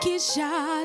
que já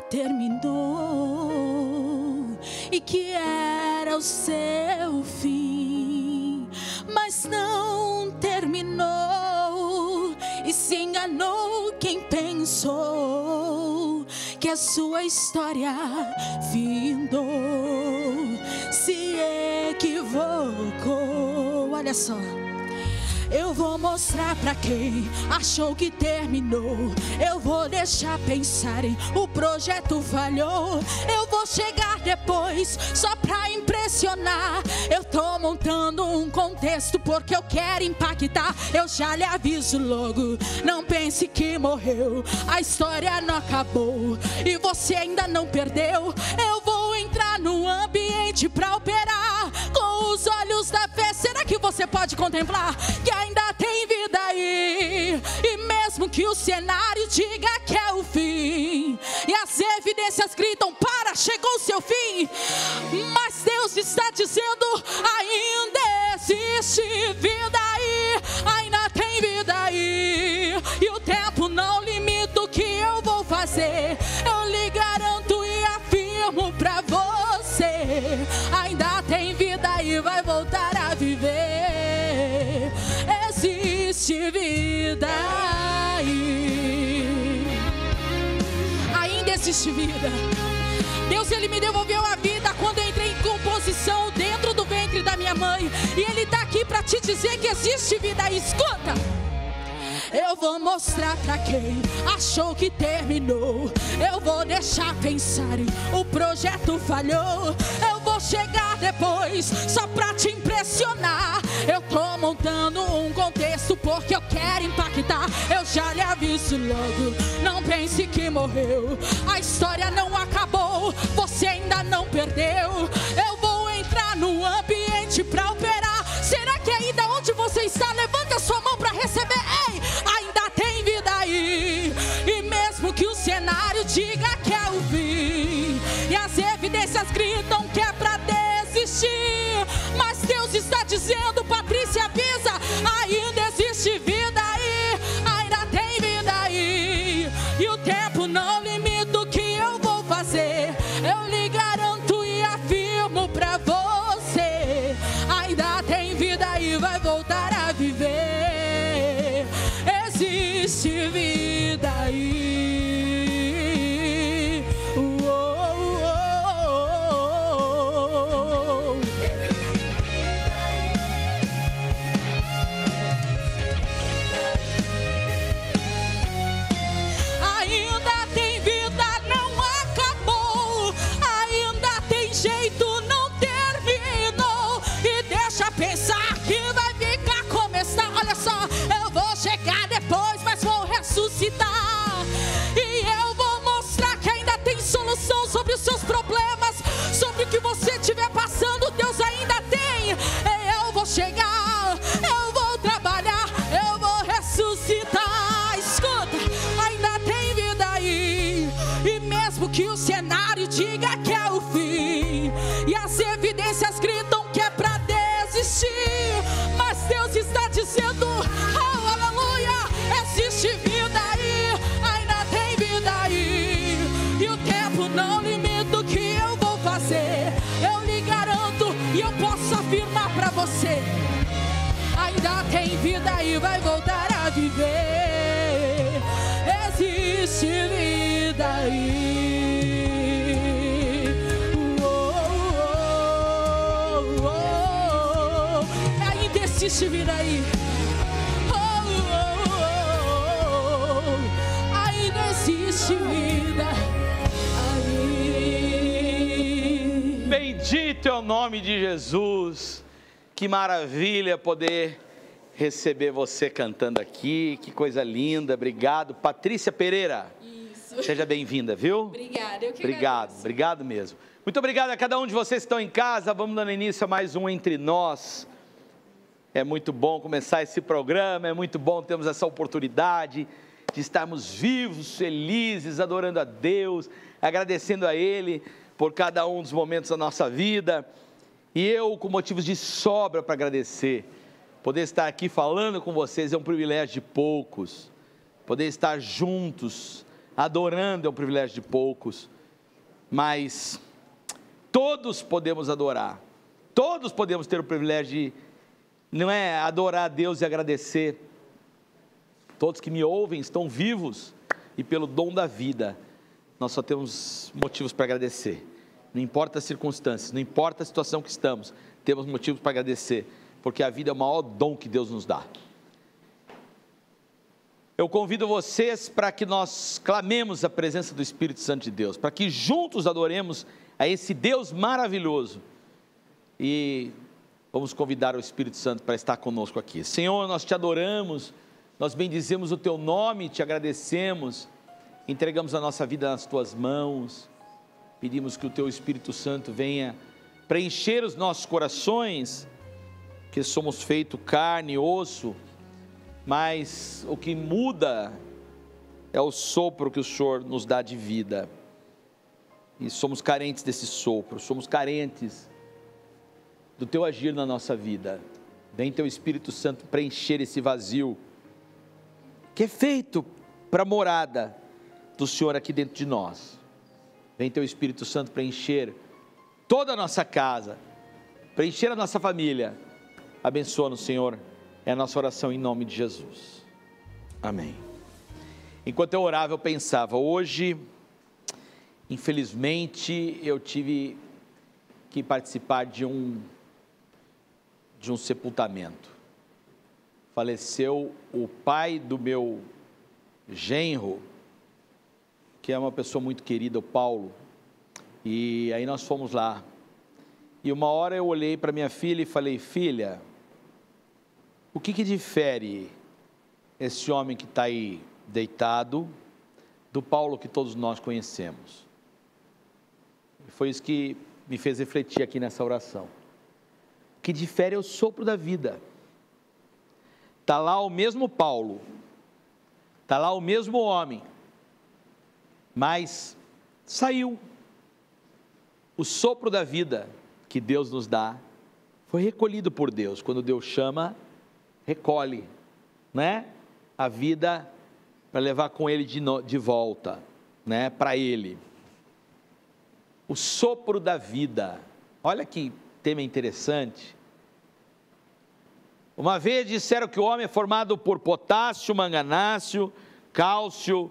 terminou e que era o seu fim, mas não terminou, e se enganou quem pensou que a sua história findou, se equivocou. Olha só, eu vou mostrar pra quem achou que terminou. Eu vou deixar pensarem, o projeto falhou. Eu vou chegar depois só pra impressionar. Eu tô montando um contexto porque eu quero impactar. Eu já lhe aviso logo, não pense que morreu. A história não acabou e você ainda não perdeu. Eu vou entrar no ambiente pra operar com os olhos da fé. Será que você pode contemplar que ainda tem vida aí? E mesmo que o cenário diga que é o fim e as evidências gritam para, chegou o seu fim, mas Deus está dizendo, ainda existe vida aí, ainda tem vida aí, e o tempo não limita o que eu vou fazer. Eu lhe garanto e afirmo pra você, ainda tem vida aí, vai voltar a viver. Existe vida aí, ainda existe vida. Deus, Ele me devolveu a vida quando eu entrei em composição dentro do ventre da minha mãe, e Ele está aqui para te dizer que existe vida aí. Escuta! Eu vou mostrar pra quem achou que terminou. Eu vou deixar pensarem, o projeto falhou. Eu vou chegar depois só pra te impressionar. Eu tô montando um contexto porque eu quero impactar. Eu já lhe aviso logo, não pense que morreu. A história não acabou, você ainda não perdeu. Eu vou entrar no ambiente pra operar. Será que aí da onde você está, levanta sua mão pra receber? Ei, ainda tem vida aí, e mesmo que o cenário diga que é o fim e as evidências gritam que é pra desistir, mas Deus está dizendo, Patrícia, avisa, ainda existe vida aí, ainda tem vida aí, e o tempo não limita o que eu vou fazer. Eu lhe garanto e afirmo pra você, ainda tem vida aí, vai voltar a viver. Existe vida aí. Ainda tem vida, não acabou. Ainda tem jeito, não terminou. E deixa pensar que vai ficar como está. Olha só, eu vou chegar depois, mas vou ressuscitar. E eu vou mostrar que ainda tem solução sobre os seus problemas, sobre o que você estiver passando, Deus ainda tem. Eu vou chegar, eu vou trabalhar, eu vou ressuscitar. Escuta, ainda tem vida aí, e mesmo que o cenário diga que é o fim e as evidências gritam que é pra desistir, mas Deus está dizendo, oh, aleluia, existe vida aí, ainda tem vida aí, e o tempo não limita o que eu vou fazer. Eu lhe garanto e eu posso afirmar pra você, ainda tem vida aí, vai voltar a viver. Existe vida aí. Ainda existe vida aí. Ainda existe vida aí. Bendito é o nome de Jesus. Que maravilha poder receber você cantando aqui. Que coisa linda. Obrigado. Patrícia Pereira. Isso. Seja bem-vinda, viu? Obrigada, eu que Obrigado, agradeço. obrigado mesmo. Muito obrigado a cada um de vocês que estão em casa. Vamos dando início a mais um Entre Nós. É muito bom começar esse programa, é muito bom termos essa oportunidade de estarmos vivos, felizes, adorando a Deus, agradecendo a Ele por cada um dos momentos da nossa vida. E eu, com motivos de sobra para agradecer, poder estar aqui falando com vocês é um privilégio de poucos. Poder estar juntos adorando é um privilégio de poucos, mas todos podemos adorar, todos podemos ter o privilégio de, não é adorar a Deus e agradecer. Todos que me ouvem estão vivos e pelo dom da vida, nós só temos motivos para agradecer. Não importa as circunstâncias, não importa a situação que estamos, temos motivos para agradecer, porque a vida é o maior dom que Deus nos dá. Eu convido vocês para que nós clamemos a presença do Espírito Santo de Deus, para que juntos adoremos a esse Deus maravilhoso, e vamos convidar o Espírito Santo para estar conosco aqui. Senhor, nós te adoramos, nós bendizemos o teu nome, te agradecemos, entregamos a nossa vida nas tuas mãos, pedimos que o teu Espírito Santo venha preencher os nossos corações, que somos feito carne e osso, mas o que muda é o sopro que o Senhor nos dá de vida, e somos carentes desse sopro, somos carentes do teu agir na nossa vida. Vem teu Espírito Santo preencher esse vazio, que é feito para a morada do Senhor aqui dentro de nós. Vem teu Espírito Santo preencher toda a nossa casa, preencher a nossa família. Abençoa-nos, Senhor, é a nossa oração em nome de Jesus, amém. Enquanto eu orava, eu pensava, hoje, infelizmente, eu tive que participar de um sepultamento. Faleceu o pai do meu genro, que é uma pessoa muito querida, o Paulo, e aí nós fomos lá, e uma hora eu olhei para minha filha e falei, filha, o que difere esse homem que está aí deitado, do Paulo que todos nós conhecemos? E foi isso que me fez refletir aqui nessa oração. O que difere é o sopro da vida. Está lá o mesmo Paulo, está lá o mesmo homem, mas saiu. O sopro da vida que Deus nos dá foi recolhido por Deus. Quando Deus chama, recolhe, né? A vida para levar com Ele de volta, né? Para Ele. O sopro da vida. Olha que tema interessante. Uma vez disseram que o homem é formado por potássio, manganácio, cálcio,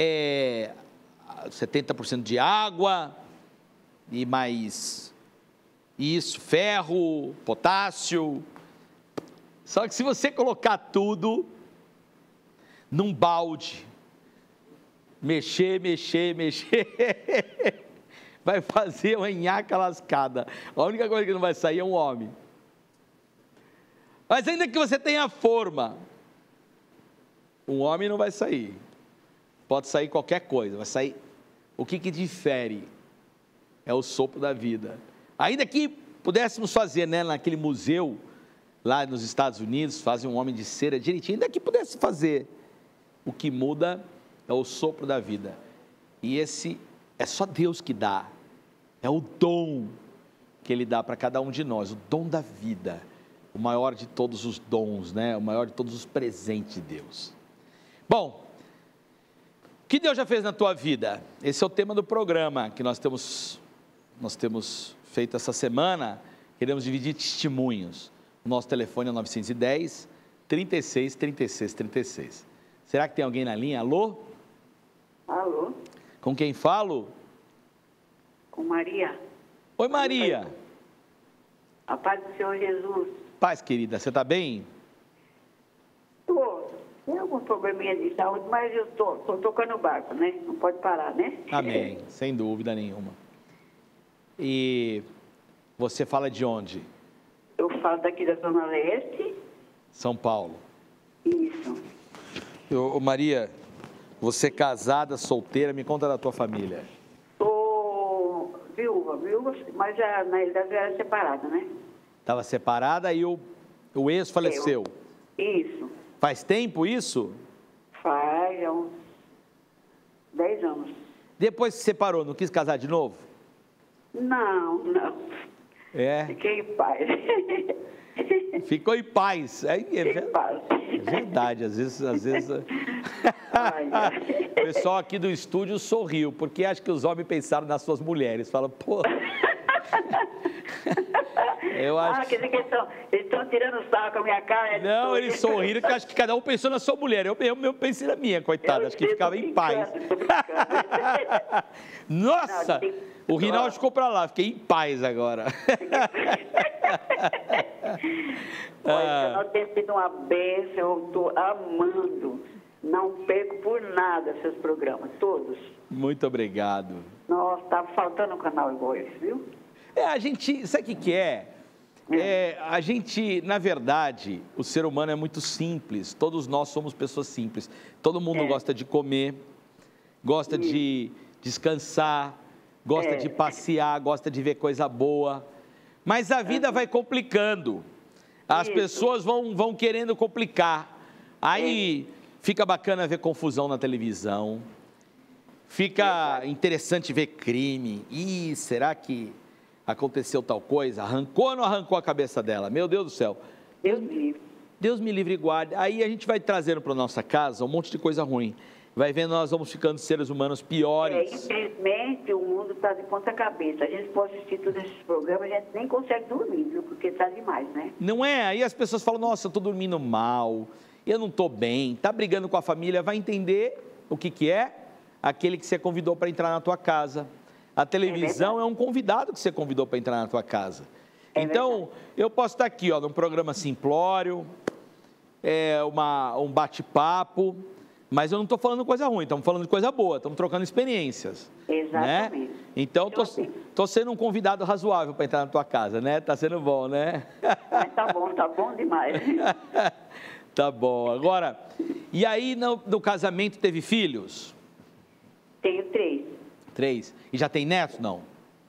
70% de água, e mais isso, ferro, potássio. Só que se você colocar tudo num balde, mexer, vai fazer uma nhaca lascada. A única coisa que não vai sair é um homem. Mas ainda que você tenha forma, um homem não vai sair. Pode sair qualquer coisa, vai sair. O que difere é o sopro da vida. Ainda que pudéssemos fazer, né, naquele museu lá nos Estados Unidos, fazem um homem de cera direitinho, ainda que pudesse fazer, o que muda é o sopro da vida. E esse é só Deus que dá, é o dom que Ele dá para cada um de nós, o dom da vida, o maior de todos os dons, né? O maior de todos os presentes de Deus. Bom, o que Deus já fez na tua vida? Esse é o tema do programa que nós temos feito essa semana. Queremos dividir testemunhos. O nosso telefone é 910 36 36 36. Será que tem alguém na linha? Alô? Alô? Com quem falo? Com Maria. Oi, Maria. A paz do Senhor Jesus. Paz, querida, você está bem? Estou. Tem algum probleminha de saúde, mas eu estou tocando o barco, né? Não pode parar, né? Amém, sem dúvida nenhuma. E você fala de onde? Eu falo daqui da Zona Leste. São Paulo. Isso. Ô, Maria, você casada, solteira, me conta da tua família. Estou viúva, mas já, na realidade já era separada, né? Estava separada e o ex faleceu. Isso. Faz tempo isso? Faz já uns 10 anos. Depois que se separou, não quis casar de novo? Não. É. Fiquei em paz. Ficou em paz. Em paz. Verdade, às vezes Ai, ai. o pessoal aqui do estúdio sorriu, porque acho que os homens pensaram nas suas mulheres. Falam, pô... Eu acho... Quer dizer que eles estão tirando sarro com a minha cara. Não, eles sorriram, porque acho que cada um pensou na sua mulher. Eu pensei na minha, coitada, acho que ficava em paz. Nossa, o Rinaldo ficou pra lá, fiquei em paz agora. Olha, nós temos sido uma bênção, eu estou amando. Não perco por nada seus programas, todos. Muito obrigado. Nossa, estava faltando um canal igual esse, viu? A gente, sabe o que é? A gente, na verdade, o ser humano é muito simples, todos nós somos pessoas simples. Todo mundo gosta de comer, gosta de descansar, gosta de passear, gosta de ver coisa boa. Mas a vida vai complicando, as pessoas vão querendo complicar. Aí fica bacana ver confusão na televisão, fica interessante ver crime. Ih, será que... aconteceu tal coisa, arrancou ou não arrancou a cabeça dela? Meu Deus do céu. Deus me livre. Deus me livre e guarde. Aí a gente vai trazendo para nossa casa um monte de coisa ruim. Vai vendo, nós vamos ficando seres humanos piores. Infelizmente, o mundo está de ponta cabeça. A gente pode assistir todos esses programas, a gente nem consegue dormir, viu? Porque está demais, né? Não é? Aí as pessoas falam, nossa, eu estou dormindo mal, eu não estou bem, está brigando com a família. Vai entender o que é aquele que você convidou para entrar na tua casa. A televisão é um convidado que você convidou para entrar na tua casa. Então, eu posso estar aqui, num programa simplório, um bate-papo, mas eu não estou falando coisa ruim, estamos falando de coisa boa, estamos trocando experiências. Exatamente. Né? Então, estou sendo um convidado razoável para entrar na tua casa, né? Está sendo bom, né? Mas tá bom demais. Tá bom. Agora, e aí no casamento teve filhos? Tenho 3. 3. E já tem netos, não?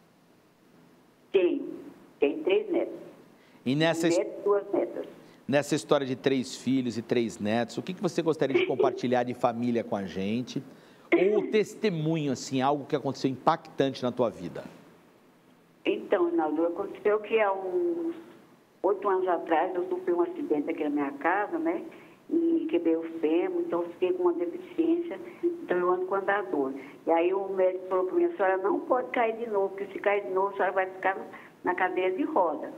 Tem 3 netos. E nessa, 2 netas. Nessa história de 3 filhos e 3 netos, o que você gostaria de compartilhar de família com a gente? Ou testemunho, assim, algo que aconteceu impactante na tua vida? Então, Rinaldo, aconteceu que há uns 8 anos atrás eu sofri um acidente aqui na minha casa, né? E quebrei o fêmur, então eu fiquei com uma deficiência, então eu ando com andador. E aí o médico falou para mim, a senhora não pode cair de novo, porque se cair de novo a senhora vai ficar na cadeira de roda.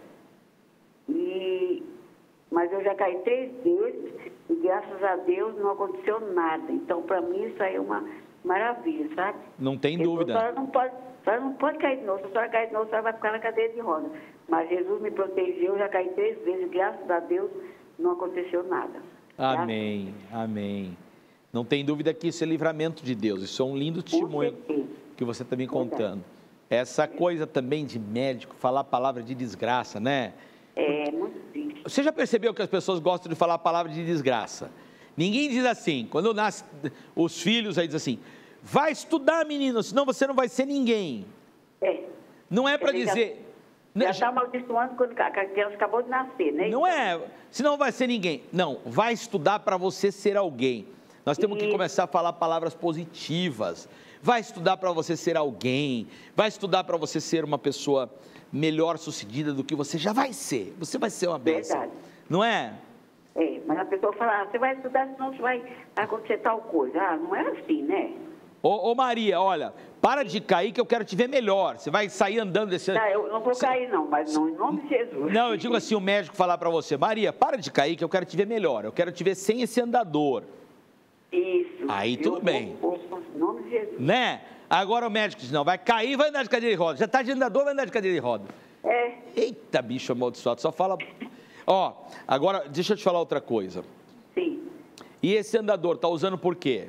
Mas eu já caí 3 vezes e graças a Deus não aconteceu nada. Então para mim isso aí é uma maravilha, sabe? Não tem dúvida. A senhora não pode cair de novo, se a senhora cair de novo a senhora vai ficar na cadeira de roda. Mas Jesus me protegeu, eu já caí 3 vezes e graças a Deus não aconteceu nada. Amém, amém. Não tem dúvida que isso é livramento de Deus. Isso é um lindo testemunho que você está me contando. Essa coisa também de médico, falar a palavra de desgraça, né? É muito triste. Você já percebeu que as pessoas gostam de falar a palavra de desgraça? Ninguém diz assim, quando nasce os filhos, aí diz assim, vai estudar, menino, senão você não vai ser ninguém. Não é para dizer... Já está amaldiçoando quando a criança acabou de nascer, né? Não é, senão vai ser ninguém. Não, vai estudar para você ser alguém. Nós temos que começar a falar palavras positivas. Vai estudar para você ser alguém. Vai estudar para você ser uma pessoa melhor sucedida do que você já vai ser. Você vai ser uma bênção. Verdade. Não é? Mas a pessoa fala, você vai estudar, senão vai acontecer tal coisa. Não é assim, né? Ô Maria, olha, para de cair que eu quero te ver melhor. Você vai sair andando desse... Eu não vou cair não, mas não, em nome de Jesus. Não, eu digo assim, o médico falar para você, Maria, para de cair que eu quero te ver melhor. Eu quero te ver sem esse andador. Isso. Aí tudo bem. Em nome de Jesus. Né? Agora o médico diz, não, vai cair, vai andar de cadeira de roda. Já está de andador, vai andar de cadeira de roda. Eita, bicho amaldiçoado, só fala... Agora, deixa eu te falar outra coisa. Sim. E esse andador, está usando por quê?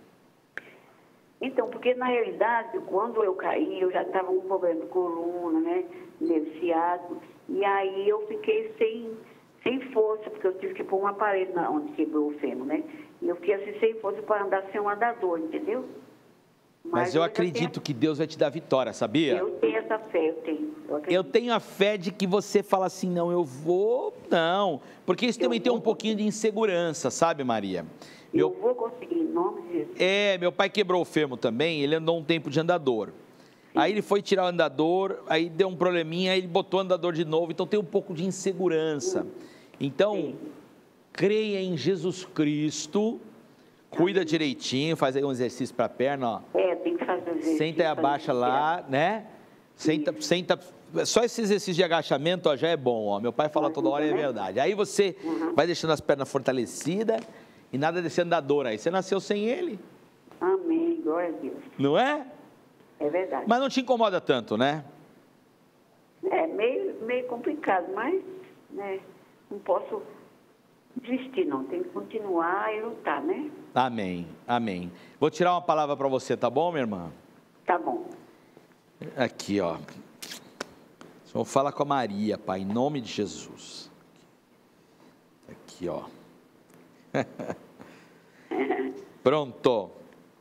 Então, porque na realidade, quando eu caí, eu já estava com um problema de coluna, né? Nervo ciático. E aí eu fiquei sem força, porque eu tive que pôr um aparelho onde quebrou o fêmur, né? E eu fiquei assim sem força para andar sem um andador, entendeu? Mas eu acredito que Deus vai te dar vitória, sabia? Eu tenho essa fé, eu tenho. Eu tenho a fé de que você fala assim, não, eu vou, não. Porque isso também tem um pouquinho de insegurança, sabe, Maria? Eu vou conseguir, em nome de Jesus. Meu pai quebrou o fêmur também, ele andou um tempo de andador. Aí ele foi tirar o andador, aí deu um probleminha, aí ele botou o andador de novo, então tem um pouco de insegurança. Então, creia em Jesus Cristo, cuida direitinho, faz aí um exercício para a perna, ó. Tem que fazer exercício. Senta e abaixa lá, né? Senta, só esse exercício de agachamento, ó, já é bom, ó. Meu pai fala toda hora e é verdade. Aí você vai deixando as pernas fortalecidas e nada desse andador aí. Você nasceu sem ele. Amém, glória a Deus. Não é? É verdade. Mas não te incomoda tanto, né? É meio complicado, mas, né, não posso desistir, não. Tem que continuar e lutar, né? Amém, amém. Vou tirar uma palavra para você, tá bom, minha irmã? Tá bom. Aqui, ó. O Senhor fala com a Maria, Pai, em nome de Jesus. Aqui, ó. Pronto.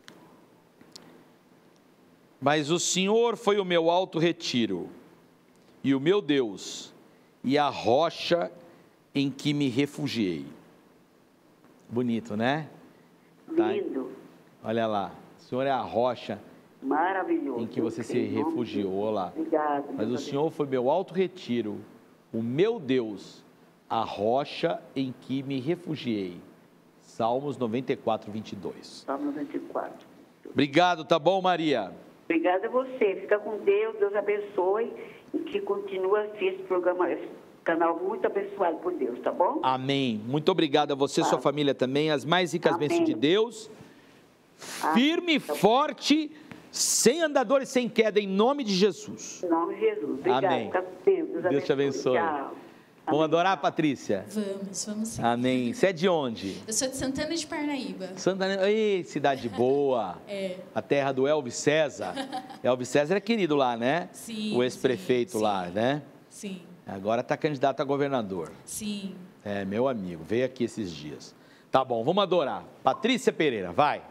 Mas o Senhor foi o meu alto retiro, e o meu Deus, e a rocha em que me refugiei. Bonito, né? Lindo. Olha lá, o Senhor é a rocha Maravilhoso. em que você se refugiou lá. Obrigado. Mas o Senhor foi meu alto retiro, o meu Deus, a rocha em que me refugiei. Salmos 94, 22. Salmo 94. Obrigado, tá bom, Maria? Obrigada a você. Fica com Deus, Deus abençoe e que continue assim esse programa, esse canal muito abençoado por Deus, tá bom? Amém. Muito obrigado a você e sua família também, as mais ricas bênçãos de Deus. Firme, forte, sem andador e sem queda, em nome de Jesus. Em nome de Jesus. Obrigada. Amém. Fica com Deus. Deus te abençoe. Tchau. Vamos adorar, Patrícia? Vamos sim. Amém. Você é de onde? Eu sou de Santana de Parnaíba. Santana, ei, cidade boa. A terra do Elvis César. Elvis César é querido lá, né? Sim. O ex-prefeito lá, né? Sim. Agora está candidato a governador. Sim. É, meu amigo, veio aqui esses dias. Tá bom, vamos adorar. Patrícia Pereira, vai.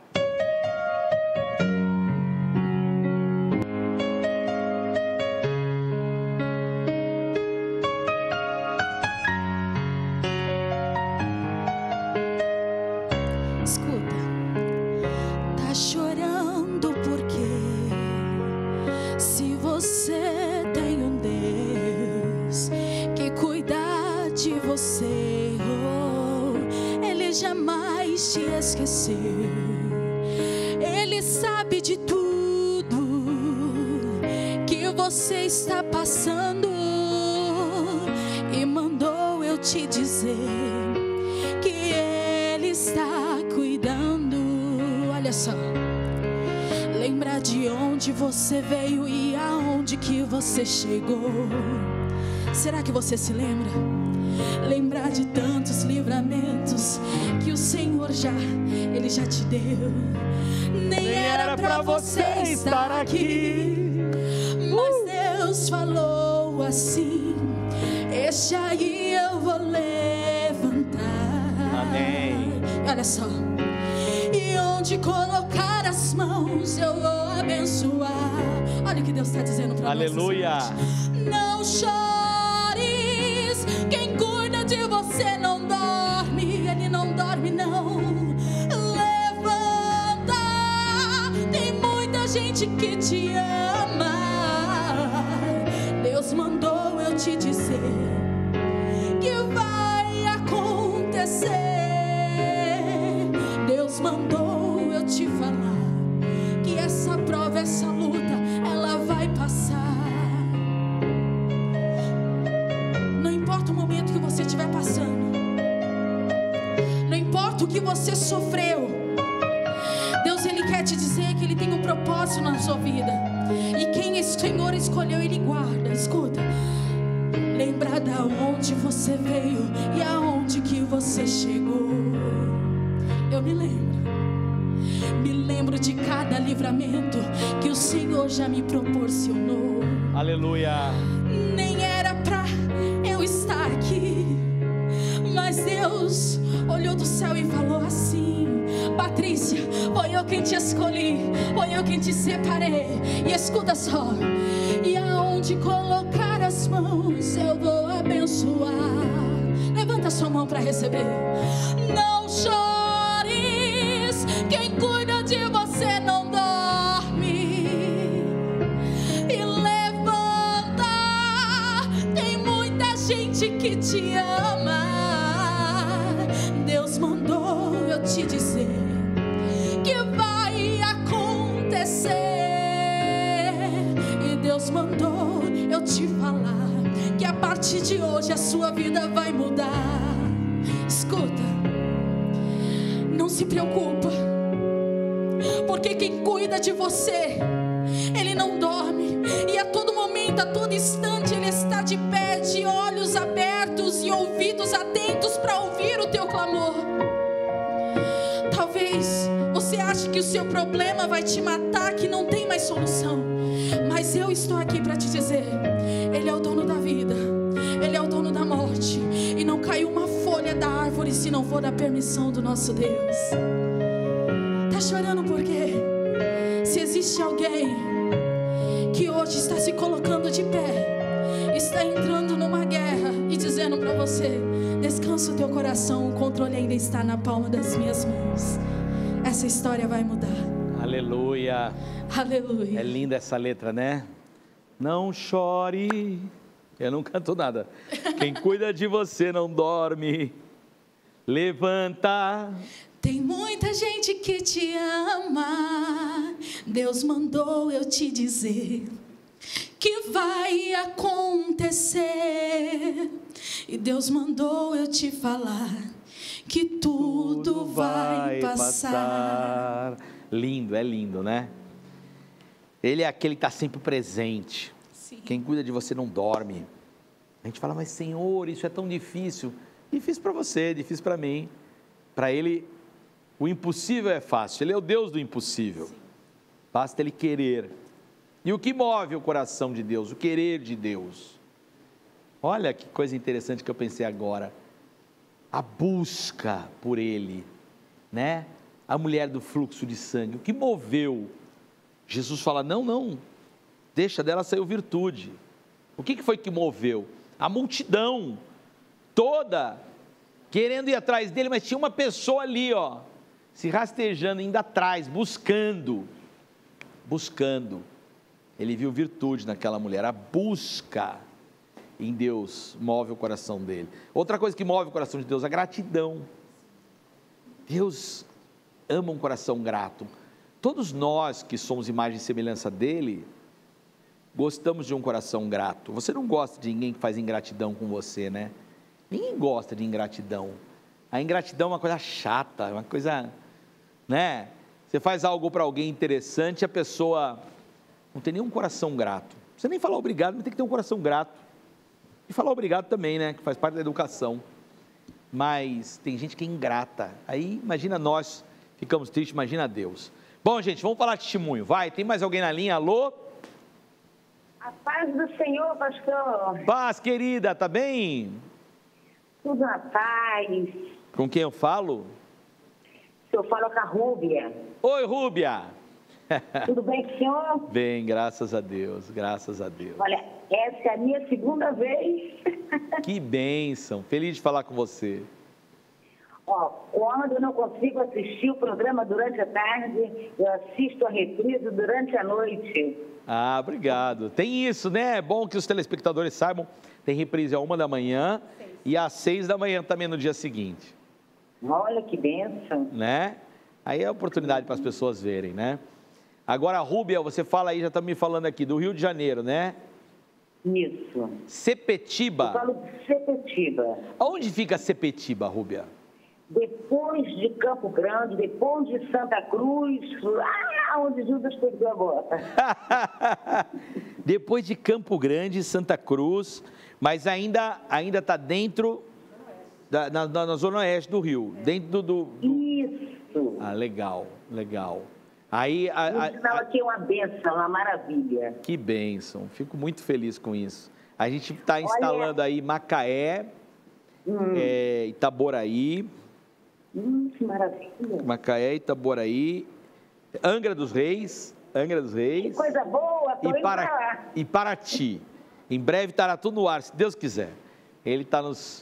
Ele sabe de tudo que você está passando e mandou eu te dizer que Ele está cuidando. Olha só, lembra de onde você veio e aonde que você chegou. Será que você se lembra? Lembrar de tantos livramentos que o Senhor Ele já te deu. Nem era pra você estar aqui, mas Deus falou assim: este aí eu vou levantar. Amém. Olha só, e onde colocar as mãos eu vou abençoar. Olha o que Deus está dizendo pra nós. Aleluia. Não chore. Quem cuida de você não dorme, Ele não dorme não. Levanta, tem muita gente que te ama. Deus mandou eu te dizer que vai acontecer. Deus mandou eu te falar que essa prova, essa luta, ela vai passar. Não importa o momento que você estiver passando, não importa o que você sofreu, Deus Ele quer te dizer que Ele tem um propósito na sua vida, e quem o Senhor escolheu Ele guarda. Escuta, lembra da onde você veio e aonde que você chegou. Eu me lembro de cada livramento que o Senhor já me proporcionou. Aleluia. Nem era pra eu estar aqui, mas Deus olhou do céu e falou assim: Patrícia, foi eu quem te escolhi, foi eu quem te separei. E escuta só, e aonde colocar as mãos eu vou abençoar. Levanta sua mão para receber. Não chores, quem cuida de você não dorme. te ama. Deus mandou eu te dizer que vai acontecer. E Deus mandou eu te falar que a partir de hoje a sua vida vai mudar. Escuta, não se preocupa, porque quem cuida de você, Ele não dorme, e a todo momento, a todo instante, Ele está de pé, de olhos abertos e ouvidos atentos para ouvir o teu clamor. Talvez você ache que o seu problema vai te matar, que não tem mais solução, mas eu estou aqui para te dizer: Ele é o dono da vida, Ele é o dono da morte, e não caiu uma folha da árvore se não for da permissão do nosso Deus. Tá chorando por quê? Se existe alguém que hoje está se colocando de pé, está entrando numa guerra e dizendo para você: descansa o teu coração, o controle ainda está na palma das minhas mãos. Essa história vai mudar. Aleluia. Aleluia. É linda essa letra, né? Não chore. Eu não canto nada. Quem cuida de você não dorme. Levanta. Tem muita gente que te ama. Deus mandou eu te dizer que vai acontecer. E Deus mandou eu te falar que tudo vai passar. Lindo, é lindo, né? Ele é aquele que está sempre presente. Sim. Quem cuida de você não dorme. A gente fala: mas Senhor, isso é tão difícil. Difícil para você, difícil para mim. Para Ele, o impossível é fácil. Ele é o Deus do impossível. Sim. Basta Ele querer. E o que move o coração de Deus? O querer de Deus. Olha que coisa interessante que eu pensei agora. A busca por Ele, né? A mulher do fluxo de sangue. O que moveu? Jesus fala: não, deixa dela sair virtude. O que foi que moveu? A multidão toda querendo ir atrás dele, mas tinha uma pessoa ali, ó, se rastejando, indo atrás, buscando. Ele viu virtude naquela mulher. A busca em Deus move o coração dele. Outra coisa que move o coração de Deus é a gratidão. Deus ama um coração grato. Todos nós que somos imagem e semelhança dele, gostamos de um coração grato. Você não gosta de ninguém que faz ingratidão com você, né? Ninguém gosta de ingratidão. A ingratidão é uma coisa chata, é uma coisa, né? Você faz algo para alguém interessante, a pessoa não tem nenhum coração grato. Você nem falar obrigado, mas tem que ter um coração grato. E falar obrigado também, né? Que faz parte da educação. Mas tem gente que é ingrata. Aí imagina nós, ficamos tristes, imagina Deus. Bom, gente, vamos falar de testemunho. Vai, tem mais alguém na linha? Alô? A paz do Senhor, pastor. Paz, querida, tá bem? Tudo na paz. Com quem eu falo? Eu falo com a Rúbia. Oi, Rúbia. Tudo bem com o senhor? Bem, graças a Deus, graças a Deus. Olha, essa é a minha segunda vez. Que bênção, feliz de falar com você. Ó, quando eu não consigo assistir o programa durante a tarde, eu assisto a reprise durante a noite. Ah, obrigado. Tem isso, né? É bom que os telespectadores saibam. Tem reprise às 1h e às 6h também no dia seguinte. Olha que bênção. Né? Aí é oportunidade para as pessoas verem, né? Agora, Rúbia, você fala aí, já está me falando aqui, do Rio de Janeiro, né? Isso. Sepetiba. Eu falo de Sepetiba. Onde fica Sepetiba, Rúbia? Depois de Campo Grande, depois de Santa Cruz, onde Judas perdeu a bota. Depois de Campo Grande, Santa Cruz, mas ainda está dentro, na zona oeste do Rio, dentro do... Isso. Ah, legal, legal. Aí, o sinal aqui é uma bênção, uma maravilha. Que bênção, fico muito feliz com isso. A gente está instalando aí Macaé, Itaboraí. Que maravilha. Macaé, Itaboraí, Angra dos Reis. Que coisa boa, estou indo para lá. E Paraty. Em breve estará tudo no ar, se Deus quiser. Ele está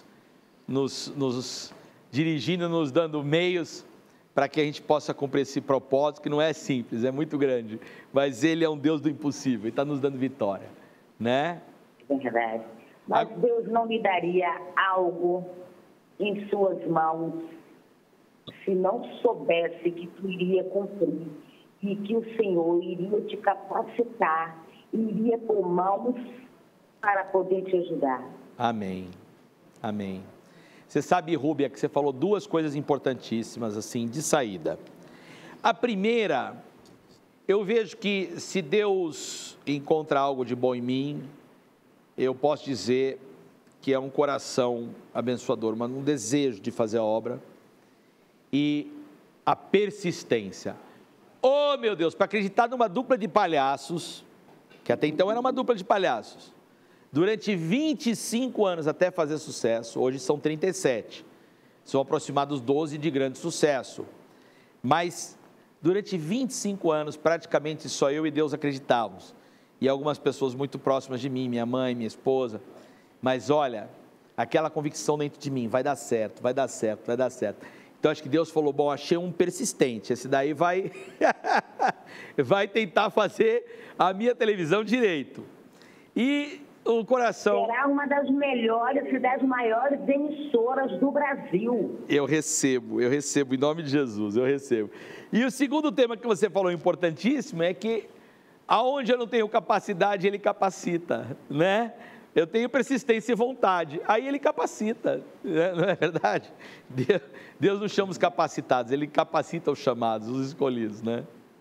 nos dirigindo, nos dando meios para que a gente possa cumprir esse propósito, que não é simples, é muito grande, mas Ele é um Deus do impossível, Ele está nos dando vitória, né? É verdade. Mas Deus não me daria algo em suas mãos se não soubesse que tu iria cumprir e que o Senhor iria te capacitar, iria por mãos para poder te ajudar. Amém. Amém. Você sabe, Rúbia, que você falou duas coisas importantíssimas, assim, de saída. A primeira, eu vejo que se Deus encontra algo de bom em mim, eu posso dizer que é um coração abençoador, um desejo de fazer a obra e a persistência. Oh, meu Deus, para acreditar numa dupla de palhaços, que até então era uma dupla de palhaços, durante 25 anos até fazer sucesso, hoje são 37, são aproximados 12 de grande sucesso, mas durante 25 anos praticamente só eu e Deus acreditávamos, e algumas pessoas muito próximas de mim, minha mãe, minha esposa, mas olha, aquela convicção dentro de mim, vai dar certo, vai dar certo, vai dar certo. Então acho que Deus falou, bom, achei um persistente, esse daí vai, vai tentar fazer a minha televisão direito. E o coração... Será uma das melhores e das maiores emissoras do Brasil. Eu recebo, em nome de Jesus, eu recebo. E o segundo tema que você falou importantíssimo é que aonde eu não tenho capacidade, Ele capacita, né? Eu tenho persistência e vontade, aí Ele capacita, né? Não é verdade? Deus não chama os capacitados, Ele capacita os chamados, os escolhidos, né?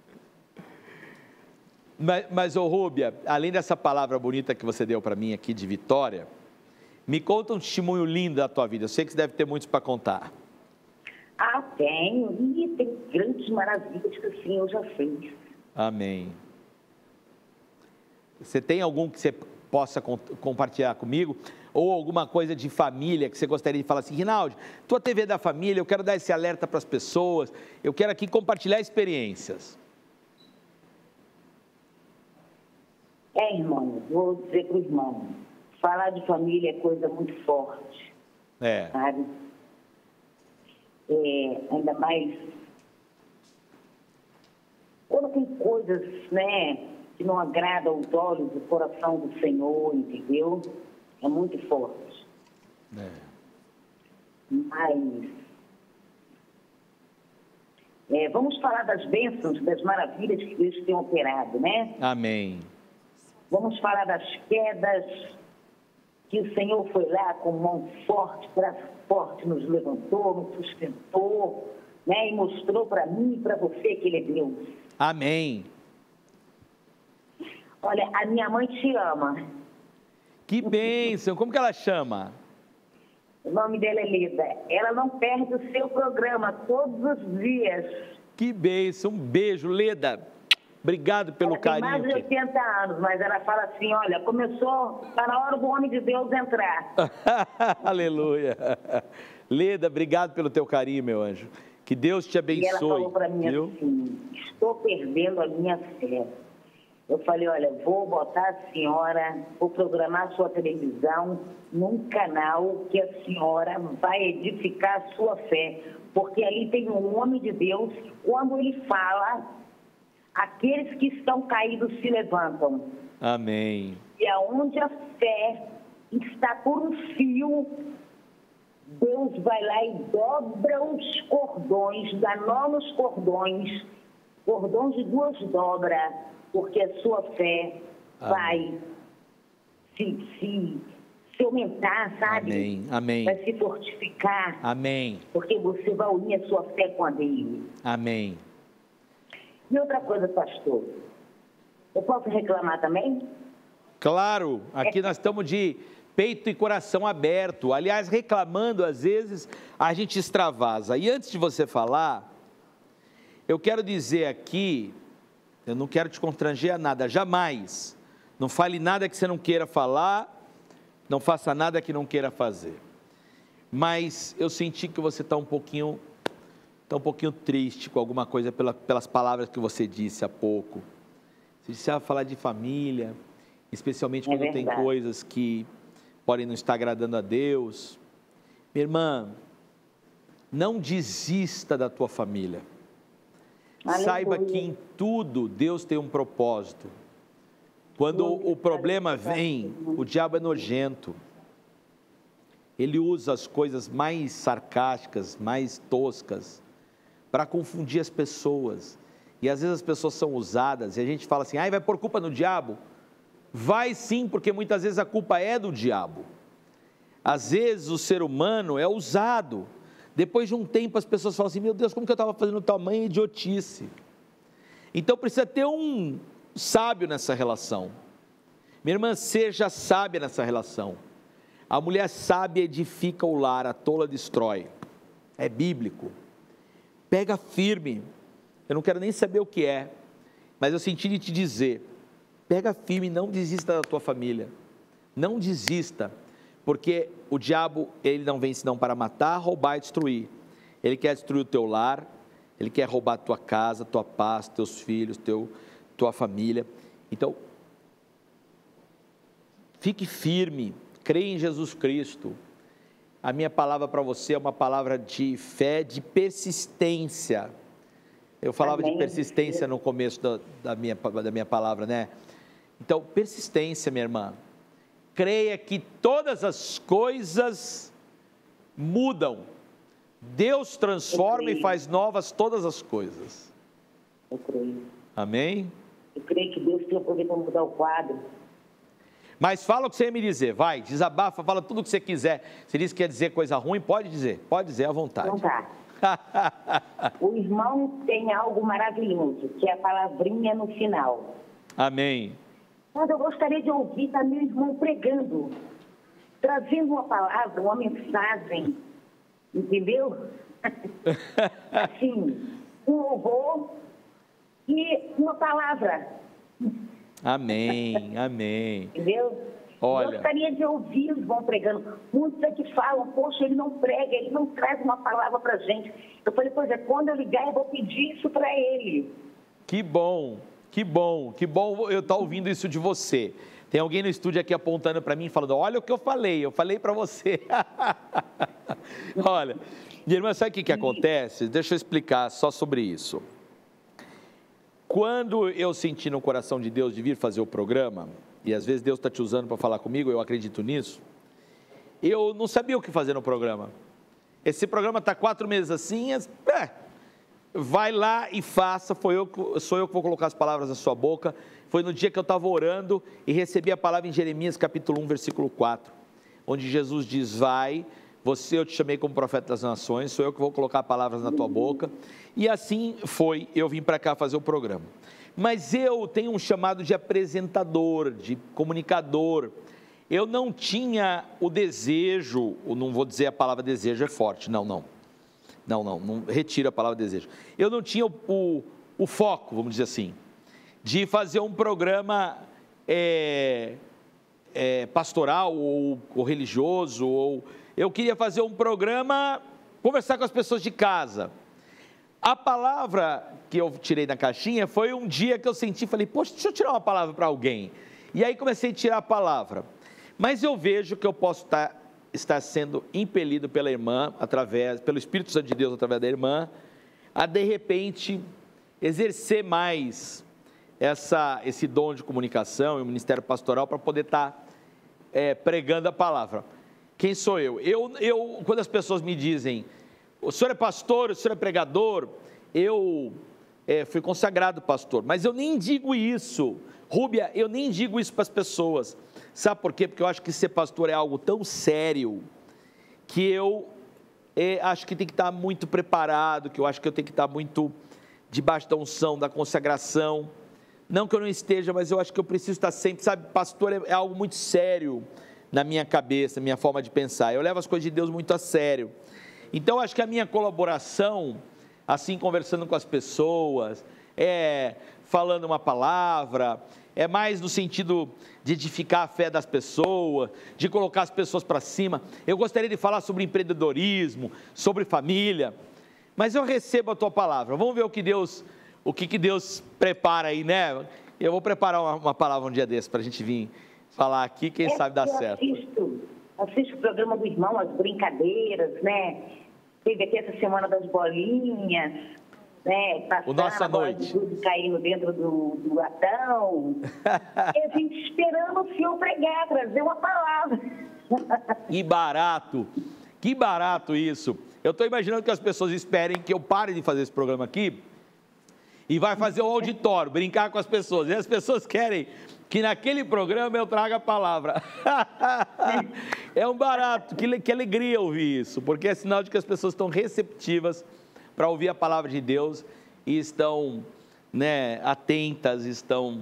Mas ô Rúbia, além dessa palavra bonita que você deu para mim aqui de vitória, me conta um testemunho lindo da tua vida, eu sei que você deve ter muitos para contar. Ah, tenho, e tem grandes maravilhas que o Senhor já fez. Amém. Você tem algum que você possa compartilhar comigo? Ou alguma coisa de família que você gostaria de falar assim, Rinaldi, tua TV da família, eu quero dar esse alerta para as pessoas, eu quero aqui compartilhar experiências. Irmão, vou dizer para o irmão, falar de família é coisa muito forte, sabe? Ainda mais quando tem coisas, né, que não agradam os olhos do coração do Senhor, entendeu? É muito forte. Mas vamos falar das bênçãos, das maravilhas que Deus tem operado, né? Amém. Vamos falar das quedas, que o Senhor foi lá com mão forte, braço forte, nos levantou, nos sustentou, né? E mostrou para mim e para você que Ele é Deus. Amém. Olha, a minha mãe te ama. Que bênção! Como que ela chama? O nome dela é Lida. Ela não perde o seu programa todos os dias. Que bênção! Um beijo, Leda. Obrigado pelo ela tem carinho. Mais de 80 anos, mas ela fala assim, olha, começou, está na hora do homem de Deus entrar. Aleluia. Leda, obrigado pelo teu carinho, meu anjo. Que Deus te abençoe. E ela falou para mim assim, estou perdendo a minha fé. Eu falei, olha, vou botar a senhora, vou programar a sua televisão num canal que a senhora vai edificar a sua fé. Porque ali tem um homem de Deus, quando ele fala, aqueles que estão caídos se levantam. Amém. E aonde a fé está por um fio, Deus vai lá e dobra os cordões, dá nó nos cordões de duas dobras, porque a sua fé vai se aumentar, sabe? Amém, amém. Vai se fortificar. Amém. Porque você vai unir a sua fé com a dele. Amém. E outra coisa, pastor, eu posso reclamar também? Claro, aqui nós estamos de peito e coração aberto. Aliás, reclamando, às vezes, a gente extravasa. E antes de você falar, eu quero dizer aqui, eu não quero te constranger a nada, jamais. Não fale nada que você não queira falar, não faça nada que não queira fazer. Mas eu senti que você está um pouquinho triste com alguma coisa pelas palavras que você disse há pouco. Você disse, falar de família, especialmente quando tem coisas que podem não estar agradando a Deus. Minha irmã, não desista da tua família. Aleluia. Saiba que em tudo Deus tem um propósito. Quando o problema vem, o diabo é nojento. ele usa as coisas mais sarcásticas, mais toscas, para confundir as pessoas. E às vezes as pessoas são usadas, e a gente fala assim, vai pôr culpa no diabo? Vai sim, porque muitas vezes a culpa é do diabo. Às vezes o ser humano é usado. Depois de um tempo as pessoas falam assim, meu Deus, como que eu estava fazendo tamanha idiotice? Então precisa ter um sábio nessa relação. Minha irmã, seja sábia nessa relação. A mulher sábia edifica o lar, a tola destrói. É bíblico. Pega firme. Eu não quero nem saber o que é, mas eu senti de te dizer, pega firme, não desista da tua família. Não desista, porque o diabo, ele não vem senão para matar, roubar e destruir. Ele quer destruir o teu lar, ele quer roubar a tua casa, tua paz, teus filhos, tua família. Então, fique firme, creia em Jesus Cristo. A minha palavra para você é uma palavra de fé, de persistência. Eu falava de persistência no começo da minha palavra, né? Então, persistência, minha irmã. Creia que todas as coisas mudam. Deus transforma e faz novas todas as coisas. Eu creio. Amém? Eu creio que Deus tem o poder para mudar o quadro. Mas fala o que você ia me dizer, vai, desabafa, fala tudo o que você quiser. Se diz que quer dizer coisa ruim, pode dizer à vontade. Então tá. O irmão tem algo maravilhoso, que é a palavrinha no final. Amém. Mas eu gostaria de ouvir também o irmão pregando, trazendo uma palavra, uma mensagem, entendeu? Assim, um louvor e uma palavra. Amém, amém. Entendeu? Olha, eu gostaria de ouvir os irmãos pregando. Muitos é que falam, poxa, ele não prega, ele não traz uma palavra para a gente. Eu falei, pois é, quando eu ligar eu vou pedir isso para ele. Que bom, que bom, que bom eu estar ouvindo isso de você. Tem alguém no estúdio aqui apontando para mim, falando, olha o que eu falei para você. Olha, minha irmã, sabe o que acontece? Deixa eu explicar só sobre isso. Quando eu senti no coração de Deus de vir fazer o programa, e às vezes Deus está te usando para falar comigo, eu acredito nisso, eu não sabia o que fazer no programa. Esse programa está 4 meses assim, vai lá e faça, sou eu que vou colocar as palavras na sua boca. Foi no dia que eu estava orando e recebi a palavra em Jeremias capítulo 1, versículo 4, onde Jesus diz, vai, eu te chamei como profeta das nações, sou eu que vou colocar palavras na tua boca. E assim foi, eu vim para cá fazer o programa. Mas eu tenho um chamado de apresentador, de comunicador. Eu não tinha o desejo, não vou dizer a palavra desejo é forte, não retiro a palavra desejo. Eu não tinha o foco, vamos dizer assim, de fazer um programa pastoral ou religioso, eu queria fazer um programa, conversar com as pessoas de casa. A palavra que eu tirei da caixinha foi um dia que eu senti, falei, poxa, deixa eu tirar uma palavra para alguém. E aí comecei a tirar a palavra. Mas eu vejo que eu posso estar sendo impelido pela irmã, pelo Espírito Santo de Deus, através da irmã, a de repente exercer mais esse dom de comunicação e o ministério pastoral para poder estar pregando a palavra. Quem sou eu? Quando as pessoas me dizem, o senhor é pastor, o senhor é pregador, eu fui consagrado pastor, mas eu nem digo isso, Rúbia, eu nem digo isso para as pessoas, sabe por quê? Porque eu acho que ser pastor é algo tão sério, que eu acho que tem que estar muito preparado, que eu acho que eu tenho que estar muito debaixo da unção, da consagração, não que eu não esteja, mas eu acho que eu preciso estar sempre, sabe, pastor é algo muito sério na minha cabeça, minha forma de pensar, eu levo as coisas de Deus muito a sério. Então, acho que a minha colaboração, assim, conversando com as pessoas, falando uma palavra, é mais no sentido de edificar a fé das pessoas, de colocar as pessoas para cima. Eu gostaria de falar sobre empreendedorismo, sobre família, mas eu recebo a tua palavra. Vamos ver o que Deus prepara aí, né? Eu vou preparar uma palavra um dia desse para a gente vir falar aqui, quem sabe dá certo. Assisto o programa do irmão, as brincadeiras, né? Teve aqui essa semana das bolinhas, né? O Nossa Noite. Tudo caindo dentro do latão. E a gente esperando o senhor pregar, trazer uma palavra. Que barato. Que barato isso. Eu estou imaginando que as pessoas esperem que eu pare de fazer esse programa aqui e vai fazer o auditório, brincar com as pessoas. E as pessoas querem que naquele programa eu traga a palavra. É um barato, que alegria ouvir isso, porque é sinal de que as pessoas estão receptivas para ouvir a palavra de Deus e estão, né, atentas, estão...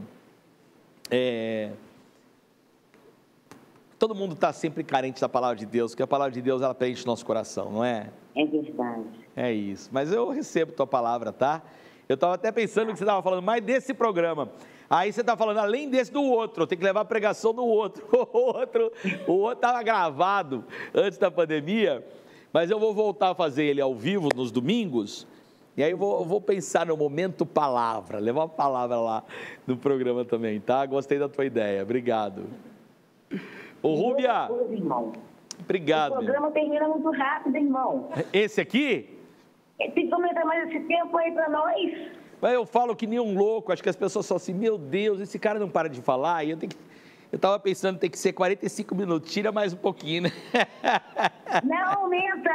Todo mundo está sempre carente da palavra de Deus, porque a palavra de Deus, ela preenche o nosso coração, não é? É verdade. É isso, mas eu recebo tua palavra, tá? Eu estava até pensando que você estava falando mais desse programa. Aí você está falando, além desse, do outro. Eu tenho que levar a pregação do outro. O outro estava gravado antes da pandemia, mas eu vou voltar a fazer ele ao vivo nos domingos. E aí eu vou pensar no momento palavra, levar a palavra lá no programa também, tá? Gostei da tua ideia, obrigado. Ô, Rúbia. Obrigado. O programa termina muito rápido, irmão. Esse aqui? Tem que comentar mais esse tempo aí para nós. Eu falo que nem um louco, acho que as pessoas falam assim, meu Deus, esse cara não para de falar, e eu estava pensando, tem que ser 45 minutos, tira mais um pouquinho, né? Não, aumenta.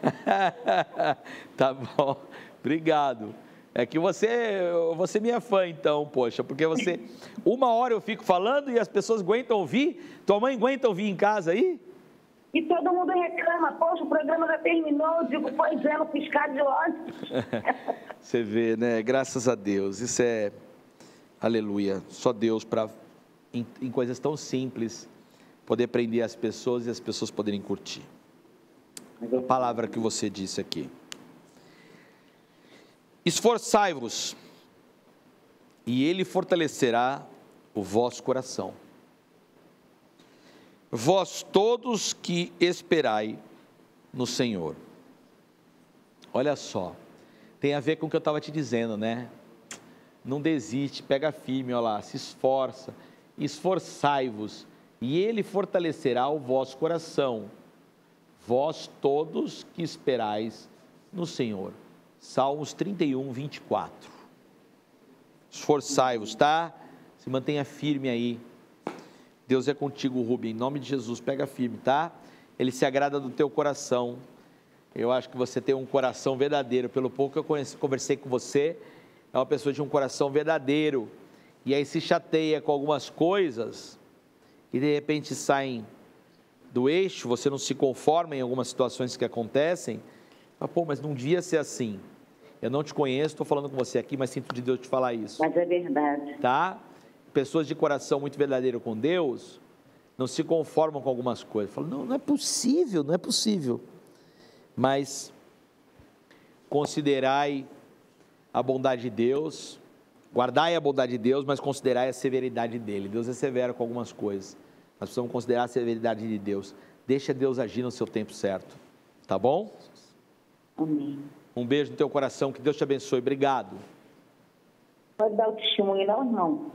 Tá bom, obrigado. É que você me é fã então, poxa, porque você, 1 hora eu fico falando e as pessoas aguentam ouvir, tua mãe aguenta ouvir em casa aí? E todo mundo reclama, poxa, o programa já terminou, eu digo, pois é, no piscar de olhos. Você vê, né? Graças a Deus, isso é, aleluia, só Deus para, em coisas tão simples, poder prender as pessoas e as pessoas poderem curtir. A palavra que você disse aqui. Esforçai-vos, e Ele fortalecerá o vosso coração. Vós todos que esperai no Senhor. Olha só, tem a ver com o que eu estava te dizendo, né? Não desiste, pega firme, olha lá, se esforça, esforçai-vos, e Ele fortalecerá o vosso coração. Vós todos que esperais no Senhor. Salmos 31, 24. Esforçai-vos, tá? Se mantenha firme aí. Deus é contigo, Rubem, em nome de Jesus, pega firme, tá? Ele se agrada do teu coração. Eu acho que você tem um coração verdadeiro. Pelo pouco que eu conversei com você, é uma pessoa de um coração verdadeiro. E aí se chateia com algumas coisas que de repente saem do eixo, você não se conforma em algumas situações que acontecem. Pô, mas não devia ser assim. Eu não te conheço, estou falando com você aqui, mas sinto de Deus te falar isso. Mas é verdade. Tá? Pessoas de coração muito verdadeiro com Deus, não se conformam com algumas coisas. Falam, não é possível, não é possível. Mas considerai a bondade de Deus, guardai a bondade de Deus, mas considerai a severidade dele. Deus é severo com algumas coisas. Nós precisamos considerar a severidade de Deus. Deixa Deus agir no seu tempo certo. Tá bom? Amém. Um beijo no teu coração, que Deus te abençoe. Obrigado. Pode dar o testemunho, não, irmão?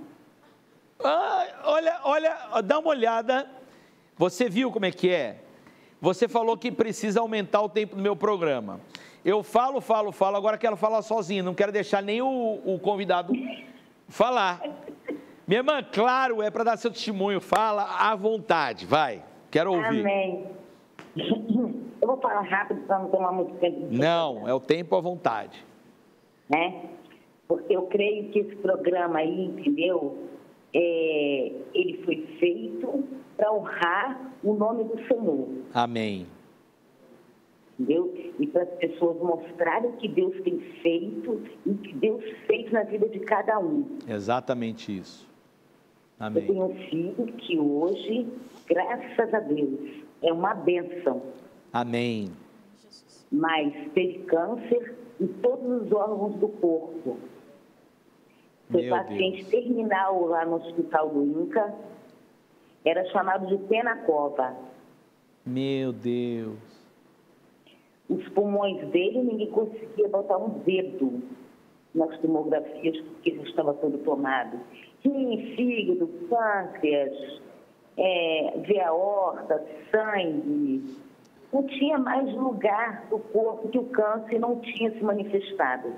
Olha, dá uma olhada. Você viu como é que é? Você falou que precisa aumentar o tempo do meu programa. Eu falo, agora quero falar sozinho, não quero deixar nem o convidado falar. Minha irmã, claro, é para dar seu testemunho, fala à vontade, vai, quero ouvir. Amém. Eu vou falar rápido para não tomar muito tempo. Não, é o tempo à vontade. Né? Porque eu creio que esse programa aí, entendeu? Ele foi feito para honrar o nome do Senhor. Amém. Entendeu? E para as pessoas mostrarem o que Deus tem feito e o que Deus fez na vida de cada um. Exatamente isso. Amém. Eu tenho um filho que hoje, graças a Deus, é uma bênção. Amém. Mas teve câncer em todos os órgãos do corpo. Foi paciente terminal lá no hospital do INCA. Era chamado de pé na cova. Meu Deus. Os pulmões dele, ninguém conseguia botar um dedo nas tomografias, porque ele estava todo tomado. Rim, fígado, pâncreas, via aorta, sangue. Não tinha mais lugar do corpo que o câncer não tinha se manifestado.